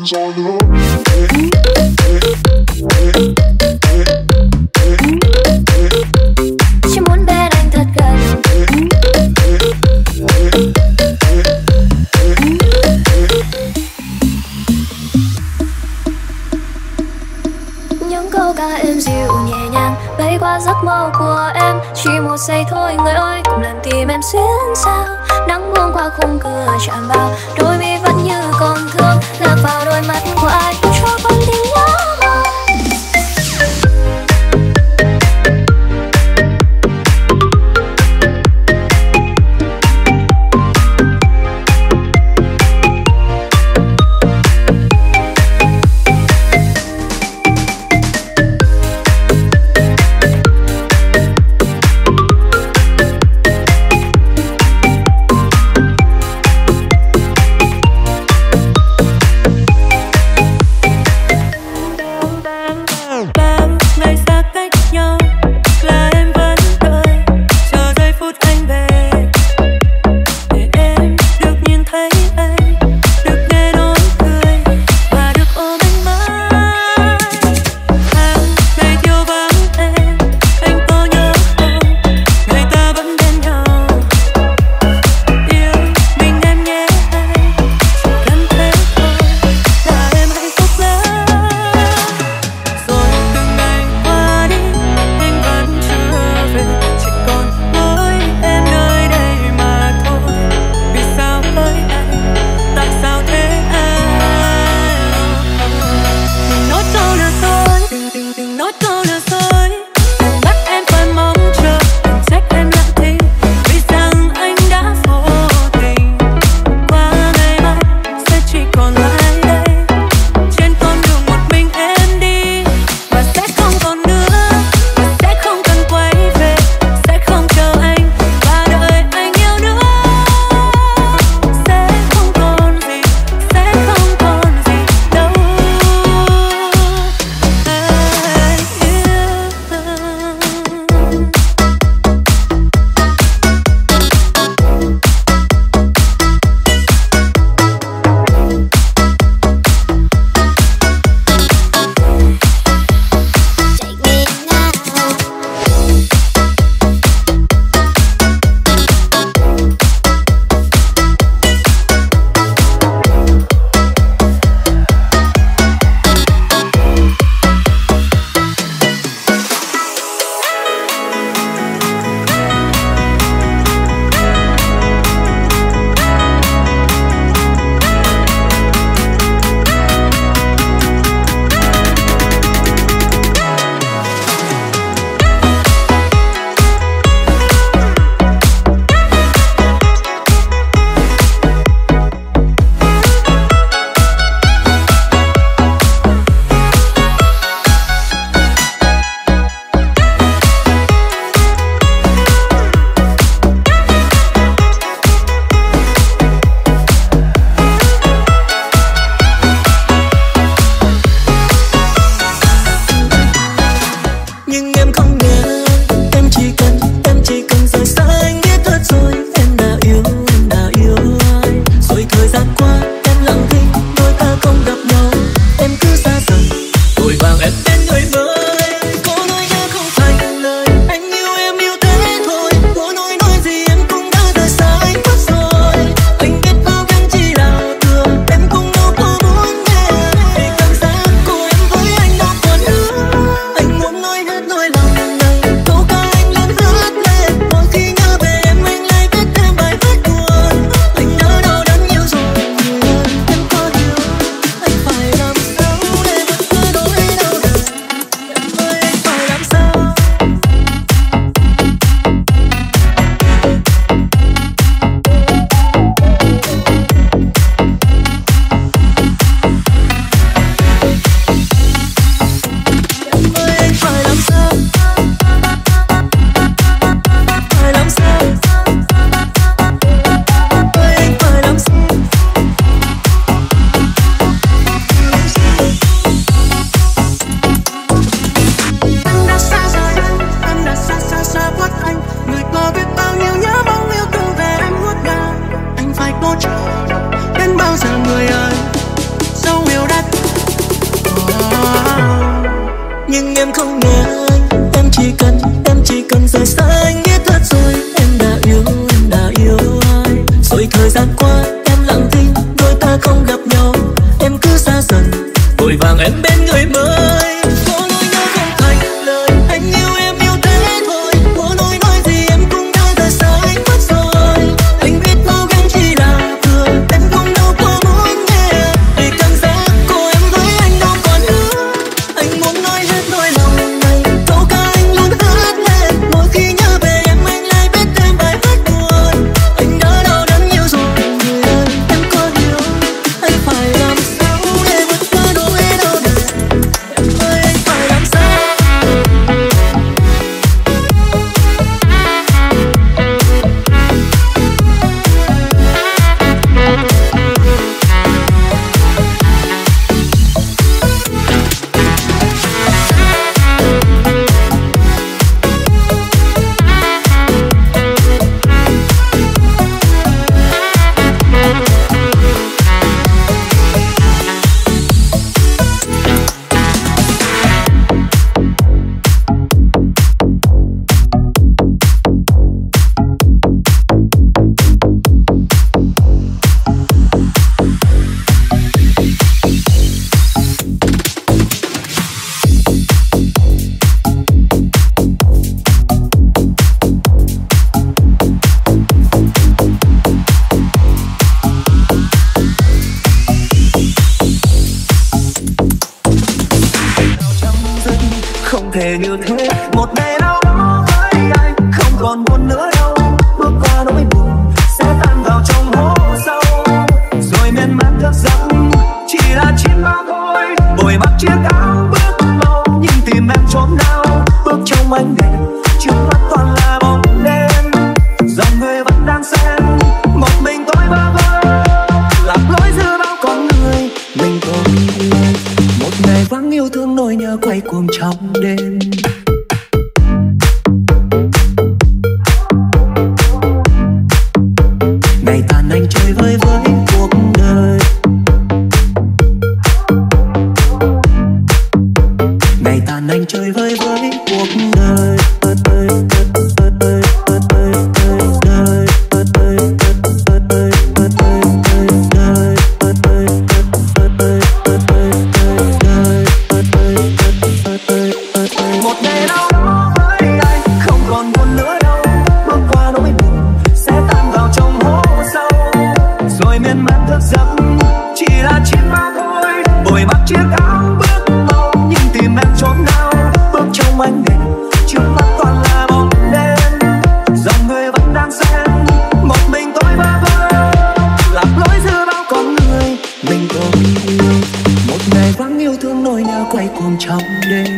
gió nữa. Chỉ muốn bên anh thật gần. Những câu ca êm dịu nhẹ nhàng bay qua giấc mơ của em. Chỉ một giây thôi người ơi, cùng làm tim em xuyến sao. Nắng buông qua khung cửa chạm vào đôi mi vẫn như còn thương, lạc vào đôi mắt của ai cũng cho con tim nhớ mong. rồi thời gian qua em lặng thinh, đôi ta không gặp nhau, em cứ xa dần vội vàng em bên người mới. Có nỗi nhớ không thành lời, anh yêu em yêu thế thôi, có nỗi nói gì em cũng đã rời xa anh mất rồi. Anh biết cố gắng chỉ là thừa, em cũng đâu có muốn nghe vì cảm giác của em với anh đâu còn nữa. Anh muốn nói hết nỗi lòng này, câu ca anh luôn hát lên, mỗi khi nhớ về em anh lại biết thêm bài hát buồn. Anh đã đau đớn nhiều rồi người ơi, em có hiểu anh phải làm sao để vượt qua nỗi đau này. Em ơi anh phải làm sao. Không thể như thế một ngày nào đó với anh, không còn buồn nữa đâu. Bước qua nỗi buồn sẽ tan vào trong hố sâu, rồi miên man thức giấc chỉ là chim bao thôi. Vội mặc chiếc áo bước lâu, nhưng tìm em chốn nào. Bước trong ánh đèn trước mắt toàn là bóng đêm, dòng người vẫn đang xen một mình tôi bơ vơ, lạc lối giữa bao con người. Mình tôi một ngày vắng yêu thương nỗi nhớ quay cuồng trong đêm. Ngày tàn anh chơi với cuộc đời, ngày tàn anh chơi với cuộc đời. Một ngày nào đó với anh không còn buồn nữa đâu. Bước qua nỗi buồn sẽ tan vào trong hố sâu, rồi miên man thức giấc chỉ là chim bao thôi. Vội mặc chiếc áo bước lâu, nhưng tìm em chốn nào. Bước trong ánh đèn trước mắt toàn là bóng đêm, dòng người vẫn đang xen một mình tôi bơ vơ, lạc lối giữa bao con người. Mình tôi yêu một ngày vắng yêu thương nỗi nhớ quay cuồng trong đêm.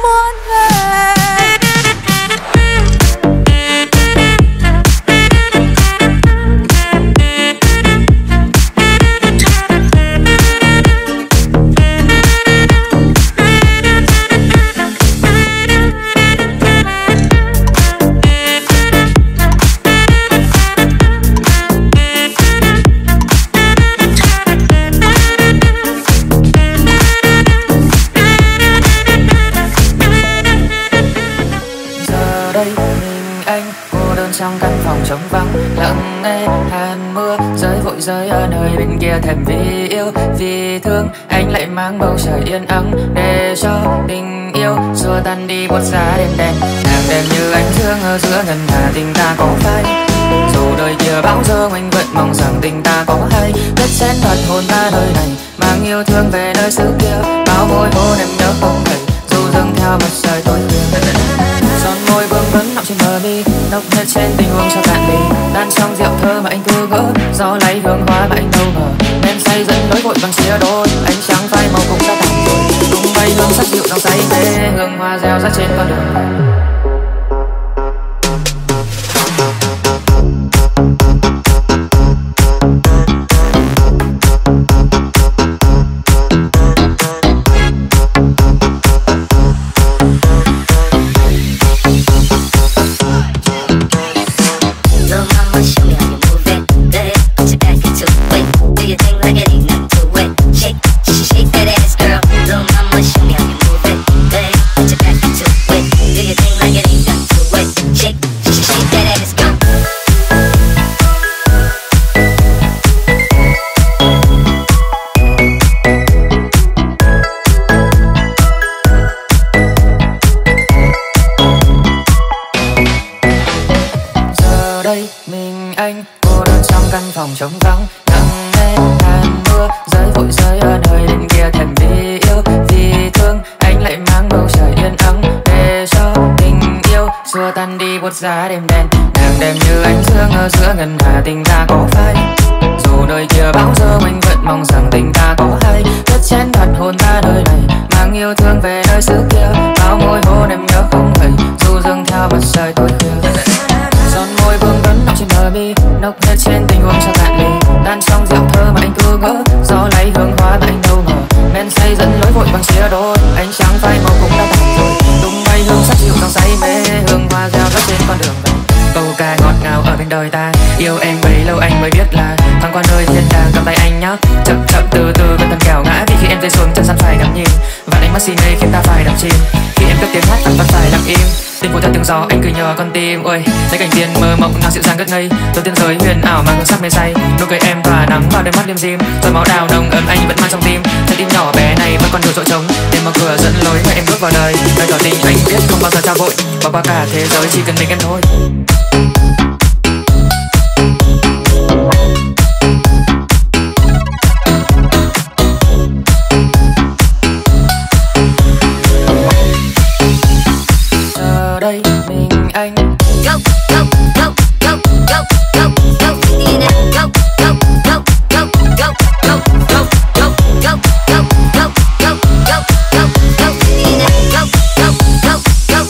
muốn về. Trong căn phòng trống vắng lặng nghe hàn mưa rơi vội rơi ở nơi bên kia, thèm vì yêu vì thương anh lại mang bầu trời yên ắng để cho tình yêu xua tan đi buốt giá đêm đen. Nàng đêm như ánh dương ở giữa ngân hà, tình ta có phai dù đời kia bão giông, anh vẫn mong rằng tình ta có hay vết xén đoạt hồn ta nơi này, mang yêu thương về nơi xứ kia. Bao môi hôn em nhớ không thể dù dâng theo mặt trời tối khuya. Son môi vương vấn nọng trên bờ mi, nốc hết trên tình huống cho cạn ly. Đan trong rượu thơ mà anh cứ ngỡ, gió lấy hương hoa mà anh đâu ngờ. Men say dẫn lối vội bằng chia đôi, ánh trắng phai màu cũng đã tàn rồi. Tung bay hương sắc dịu trong say mê, hương hoa reo rắt trên con đường. Trống vắng nặng nề hàn mưa rơi vội rơi ở nơi bên kia, thèm vì yêu vì thương anh lại mang bầu trời yên ắng để cho tình yêu xua tan đi buốt giá đêm đen. Nàng đêm như ánh dương ở giữa ngân hà, tình ta có phai dù đời kia bão giông, anh vẫn mong rằng tình ta có hay vết chén đoạt hồn ta nơi này, mang yêu thương về nơi xứ kia. Bao môi hôn em nhớ không thể dù dâng theo mặt trời tối khuya. Son môi vương vấn nọng trên bờ mi, nốc hết trên tình huống cho cạn ly. Đan trong rượu thơ mà anh cứ ngỡ, gió lấy hương hoa mà anh đâu ngờ. Men say dẫn lối vội bằng chia đôi, ánh trắng phai màu cũng đã tàn rồi. Tung bay hương sắc dịu trong say mê, hương hoa reo rắt trên con đường về. Câu ca ngọt ngào ở bên đời ta, yêu em bấy lâu anh mới biết là thoáng qua nơi thiên đàng cầm tay anh nhé. Chậm chậm từ từ cơn tâm kẻo ngã, vì khi em rơi xuống chân gian phải ngắm nhìn. Và ánh mắt si mê khiến ta phải đắm chìm, khi em cất tiếng hát vẫn phải lặng im. Tình phố theo từng gió anh cứ nhớ con tim, ôi thấy cảnh tiên mơ mộng nào dịu dàng ngất ngây. Tôi tiên giới huyền ảo mang hương sắc mê say, nụ cười em tỏa nắng vào đôi mắt liêm diêm. Rồi máu đào nồng ấm anh vẫn mang trong tim, trái tim nhỏ bé này vẫn còn nhiều chỗ trống. Để mở cửa dẫn lối mà em bước vào đời, nơi tỏ tình anh biết không bao giờ trao vội, bỏ qua cả thế giới chỉ cần mình em thôi. Giờ đây mình anh go go go go go go go đi nè, go go go go go go go go go go go go go go go đi nè, go go go go.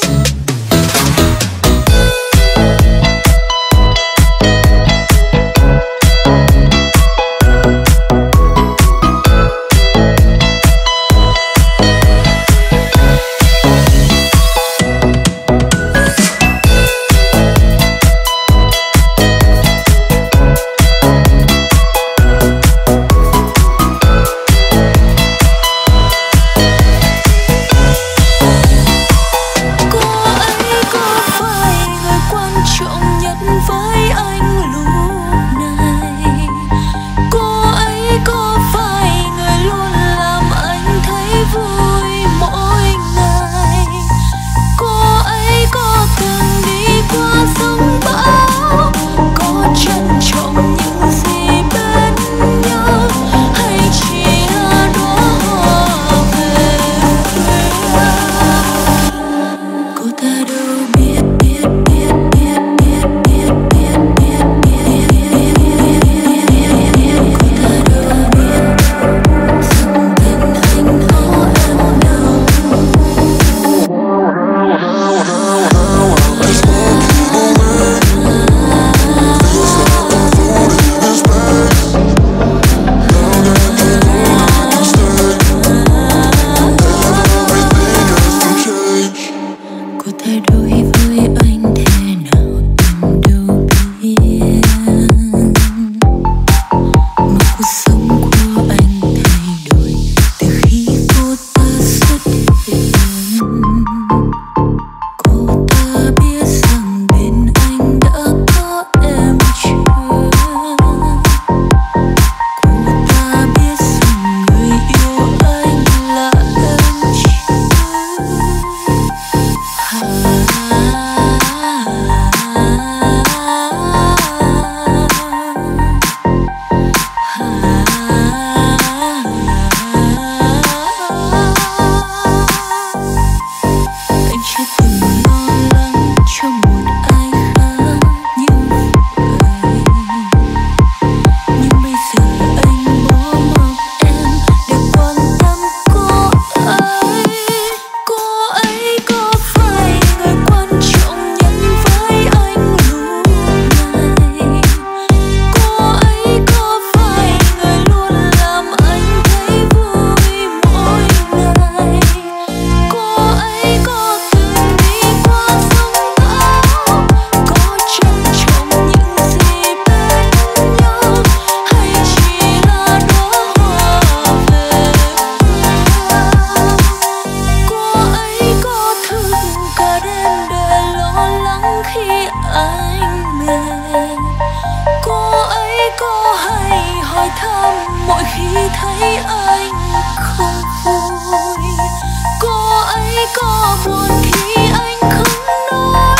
cả đêm để lo lắng khi anh mệt. Cô ấy có hay hỏi thăm mỗi khi thấy anh không vui. Cô ấy có buồn khi anh không nói,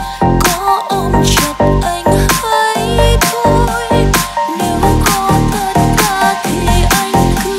có ôm chặt anh hay thôi. Nếu có tất cả thì anh cứ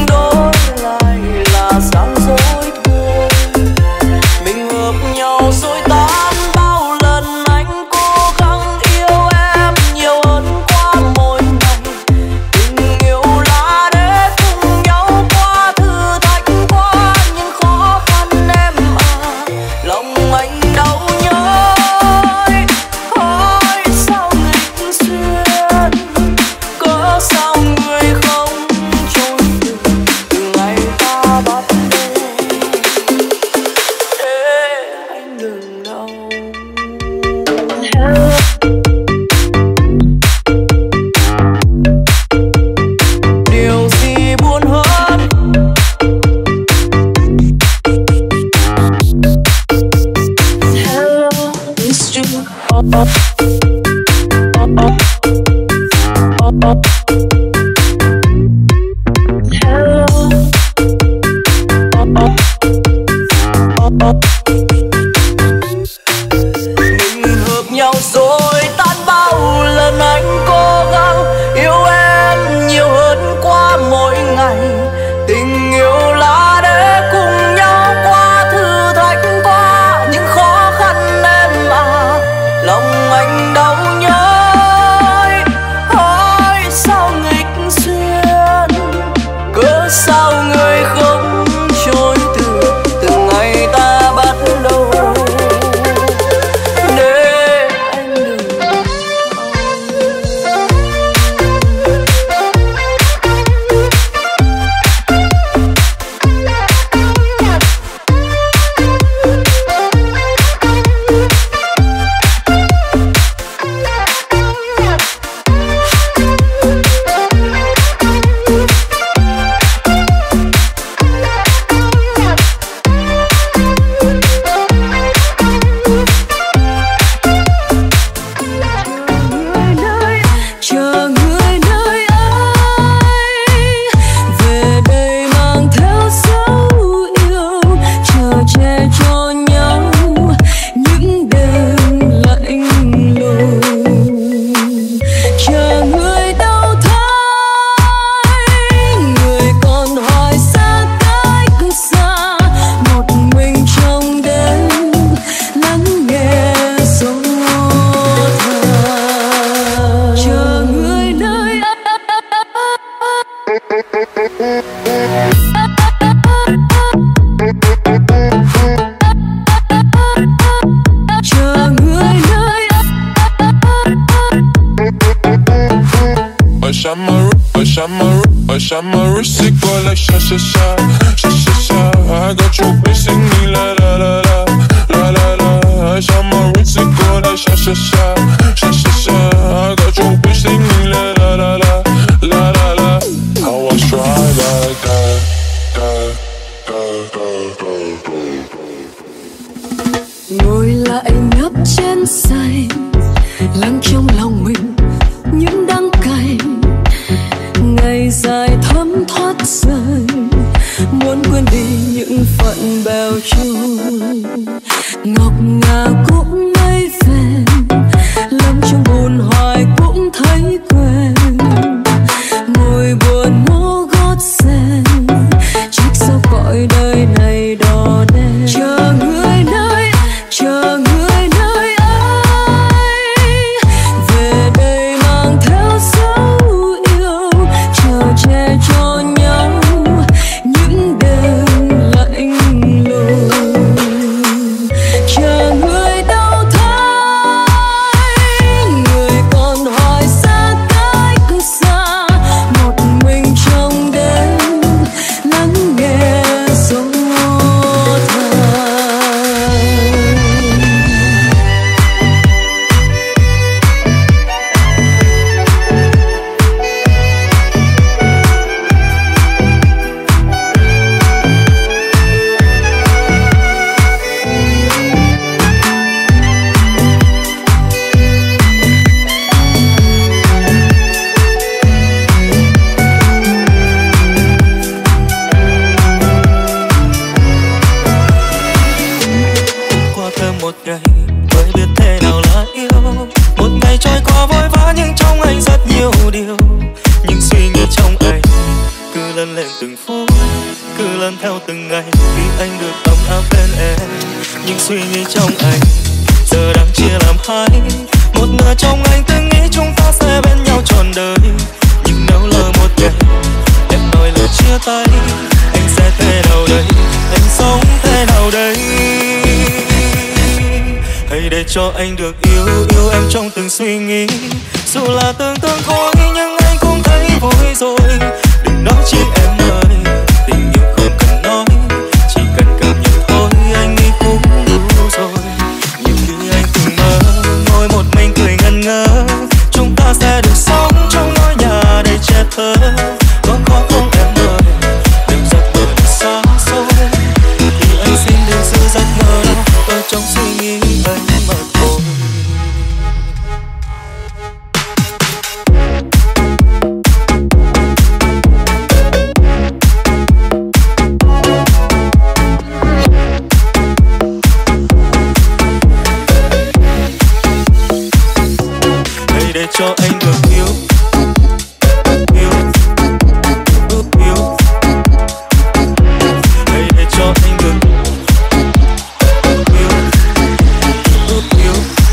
nhau rồi. Shine my wrist, it go like sha sha sha, sha sha sha. I got your bitch singing la la la la, la la la. Shine my wrist, it go like sha sha sha, sha sha sha. I got your bitch singing la la la la, la la la. I was try like that, that, that, that, that, that. Ngồi lại nhấp chén say, lắng trong lòng mình những đắng cay. Ngày dài thấm thoát rơi, muốn quên đi những phận bèo trôi. Ngọc ngà cũng ngây phèn, lắm trong buồn hoài cũng thấy quen. Ngồi buồn mó gót sen, trách sao cõi đời này đỏ đen. Chờ người nơi, chờ người nơi ấy về đây mang theo dấu yêu, chờ che cho nhau những đêm lạnh lùng. Chờ người đâu thấy, người còn hoài xa cách xa, một mình trong đêm lắng nghe gió thở. Qua thêm một ngày mới biết thế nào là yêu. Một ngày trôi qua vội vã nhưng trong anh rất nhiều điều. Những suy nghĩ trong anh cứ lớn lên từng phút, cứ lớn theo từng ngày vì anh được ấm áp bên em. Những suy nghĩ trong anh giờ đang chia làm hai. Một nửa trong anh từng nghĩ chúng ta sẽ bên nhau trọn đời, nhưng nếu lỡ một ngày em nói lời chia tay, anh sẽ thế nào đây, anh sống thế nào đây? Hãy để cho anh được yêu, yêu em trong từng suy nghĩ. Dù là tưởng tượng thôi nhưng anh cũng thấy vui rồi. Đừng nói chi em ơi, tình yêu không cần nói, chỉ cần cảm nhận thôi anh nghĩ cũng đủ rồi. Nhiều khi anh từng mơ ngồi một mình cười ngẩn ngơ, chúng ta sẽ được sống trong ngôi nhà đầy trẻ thơ. Có khó không em ơi, đừng giấc mơ đi xa xôi, thì anh xin đừng giữ giấc mơ đâu ở trong suy nghĩ anh mà thôi. Hãy để cho anh được yêu, yêu, yêu. Hãy để cho anh được yêu, yêu.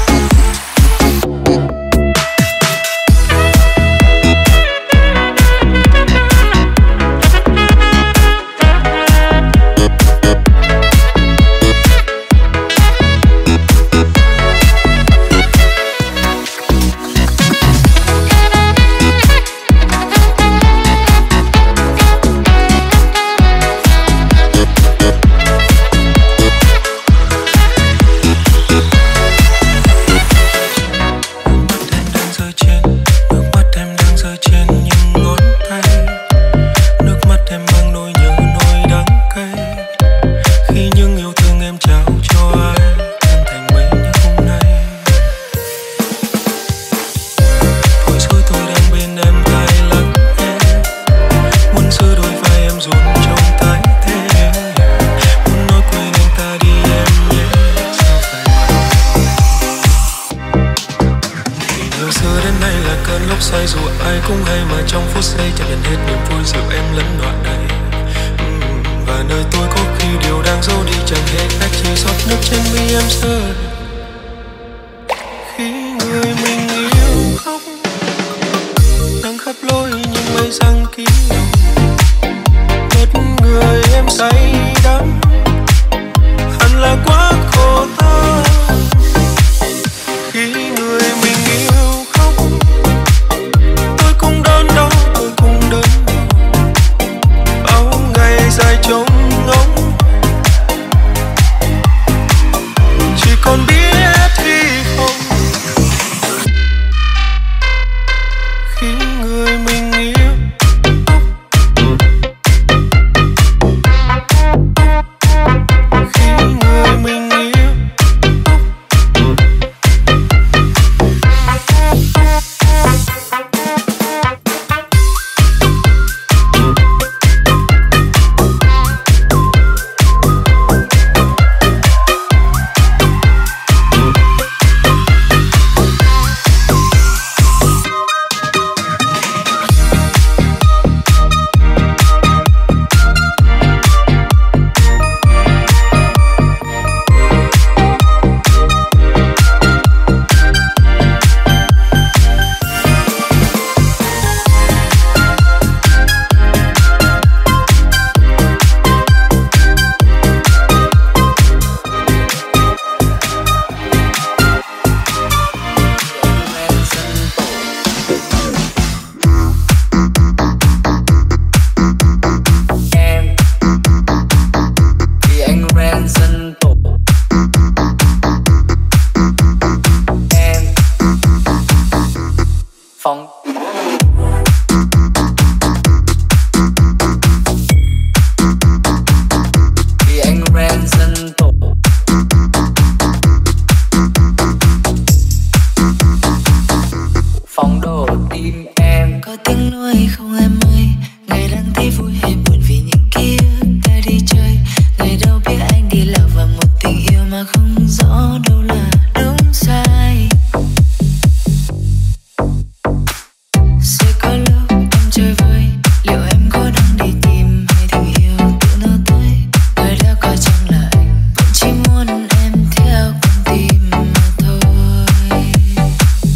Say dù ai cũng hay mà trong phút giây chẳng nhận hết niềm vui dịu em lẫn đoạn này. Và nơi tôi có khi điều đang giấu đi chẳng hề khác, chỉ giọt nước trên mi em rơi. Khi người mình yêu khóc đang khắp lối những mây răng kín, mất người em say đắm hẳn là quá khổ tâm. Khi người mình yêu khóc tôi cũng đớn đau, tôi cũng đớn đau. còn biết khi không, khi người mình yêu khi người mình yêu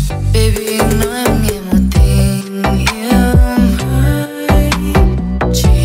Chỉ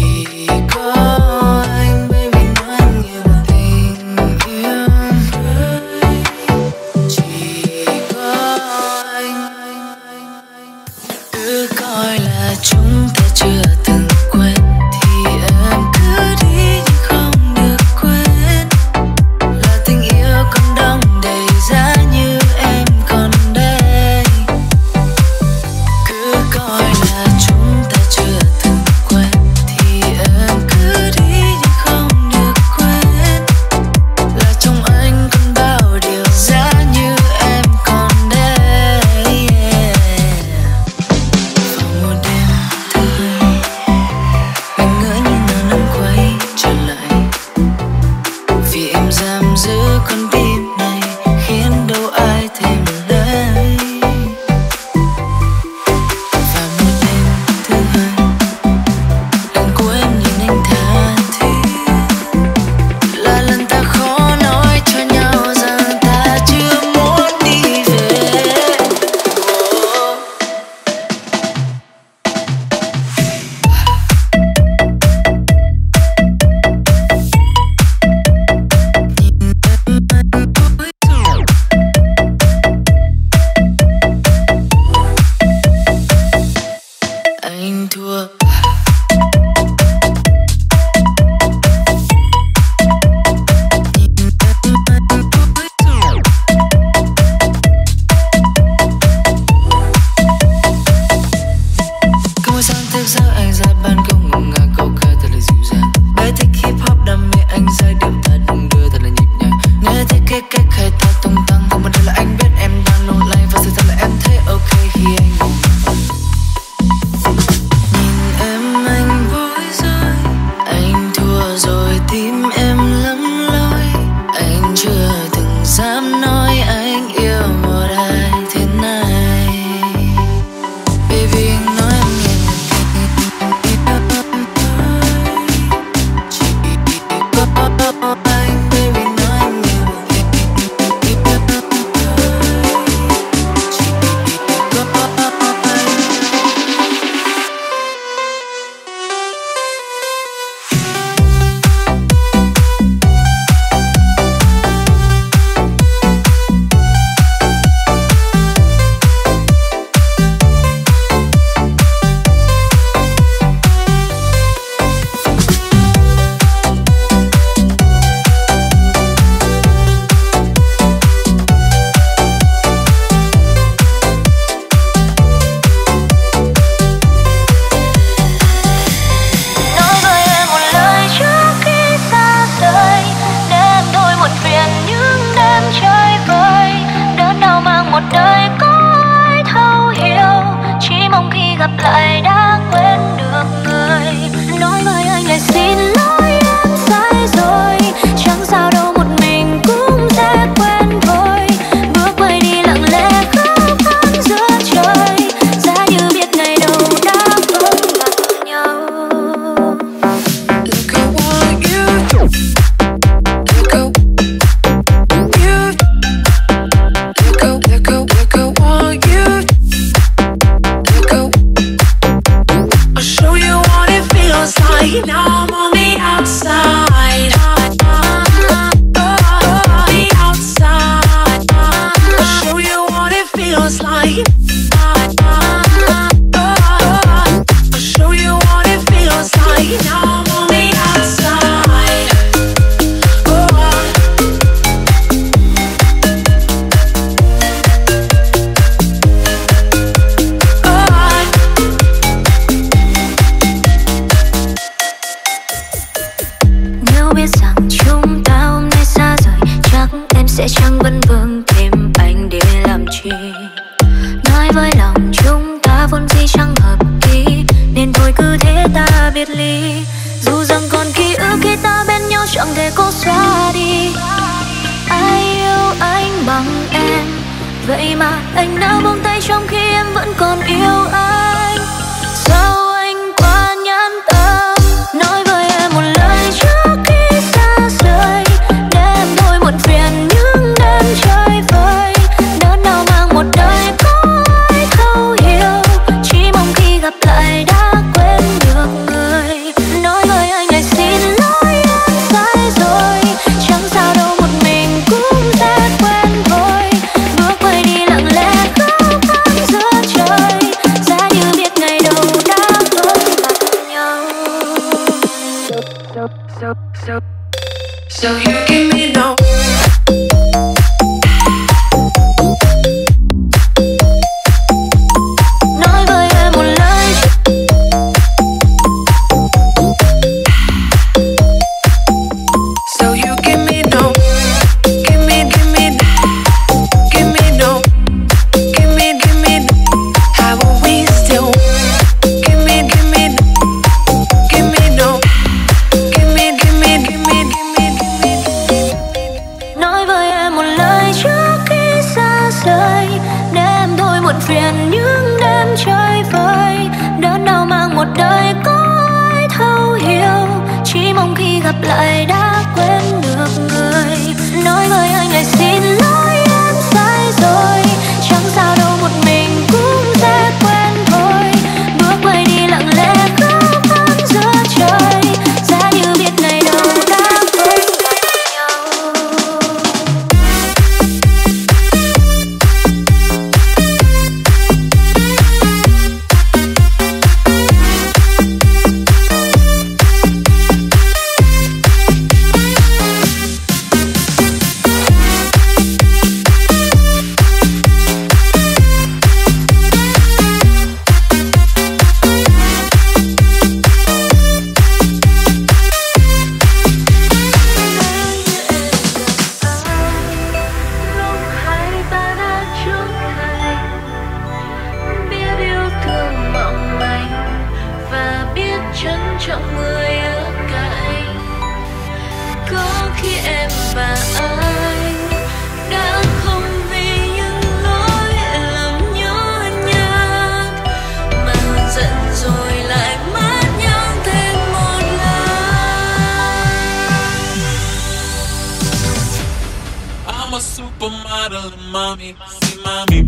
sẽ chẳng vấn vương thêm anh để làm chi. Nói với lòng chúng ta vốn dĩ chẳng hợp ý, nên thôi cứ thế ta biệt ly. Dù rằng còn ký ức khi ta bên nhau chẳng thể cố xóa đi. Ai yêu anh bằng em, vậy mà anh đã buông tay trong khi em vẫn còn yêu anh. Sao anh quá nhẫn tâm, nói với em một lời trước khi xa rời, để em thôi muộn phiền những đêm chơi vơi. Đớn đau mang một đời có ai thấu hiểu, chỉ mong khi gặp lại đã quên được người. Nói với anh lời xin lỗi em sai rồi, chẳng sao đâu một mình cũng sẽ quen thôi. Bước quay đi lặng lẽ khóc than giữa trời, giá như biết ngày đầu đã không gặp nhau. So you give me no. Nói với em một lời So you give me no. Give me no. Give me no. How will we still? Give me no. Give me no. nói với em một lời trước khi xa rời, để em thôi muộn phiền những đêm chơi vơi. Đớn đau mang một đời có ai thấu hiểu, chỉ mong khi gặp lại đã quên được người. Nói với anh lời xin lỗi em sai rồi, chẳng sao đâu một mình cũng sẽ quen thôi. Bước quay đi lặng lẽ khóc than giữa trời, giá như biết ngày đầu đã quên gặp nhau. Lúc hai ta đã trưởng thành, biết yêu thương mong manh và biết trân trọng người ở cạnh. Có khi em và anh đã không vì những lỗi lầm nhỏ nhặt mà giận rồi lại mất nhau thêm một lần. I'm a supermodel and mommy, mommy.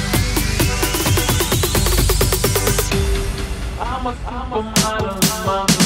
I'm a supermodel, mom.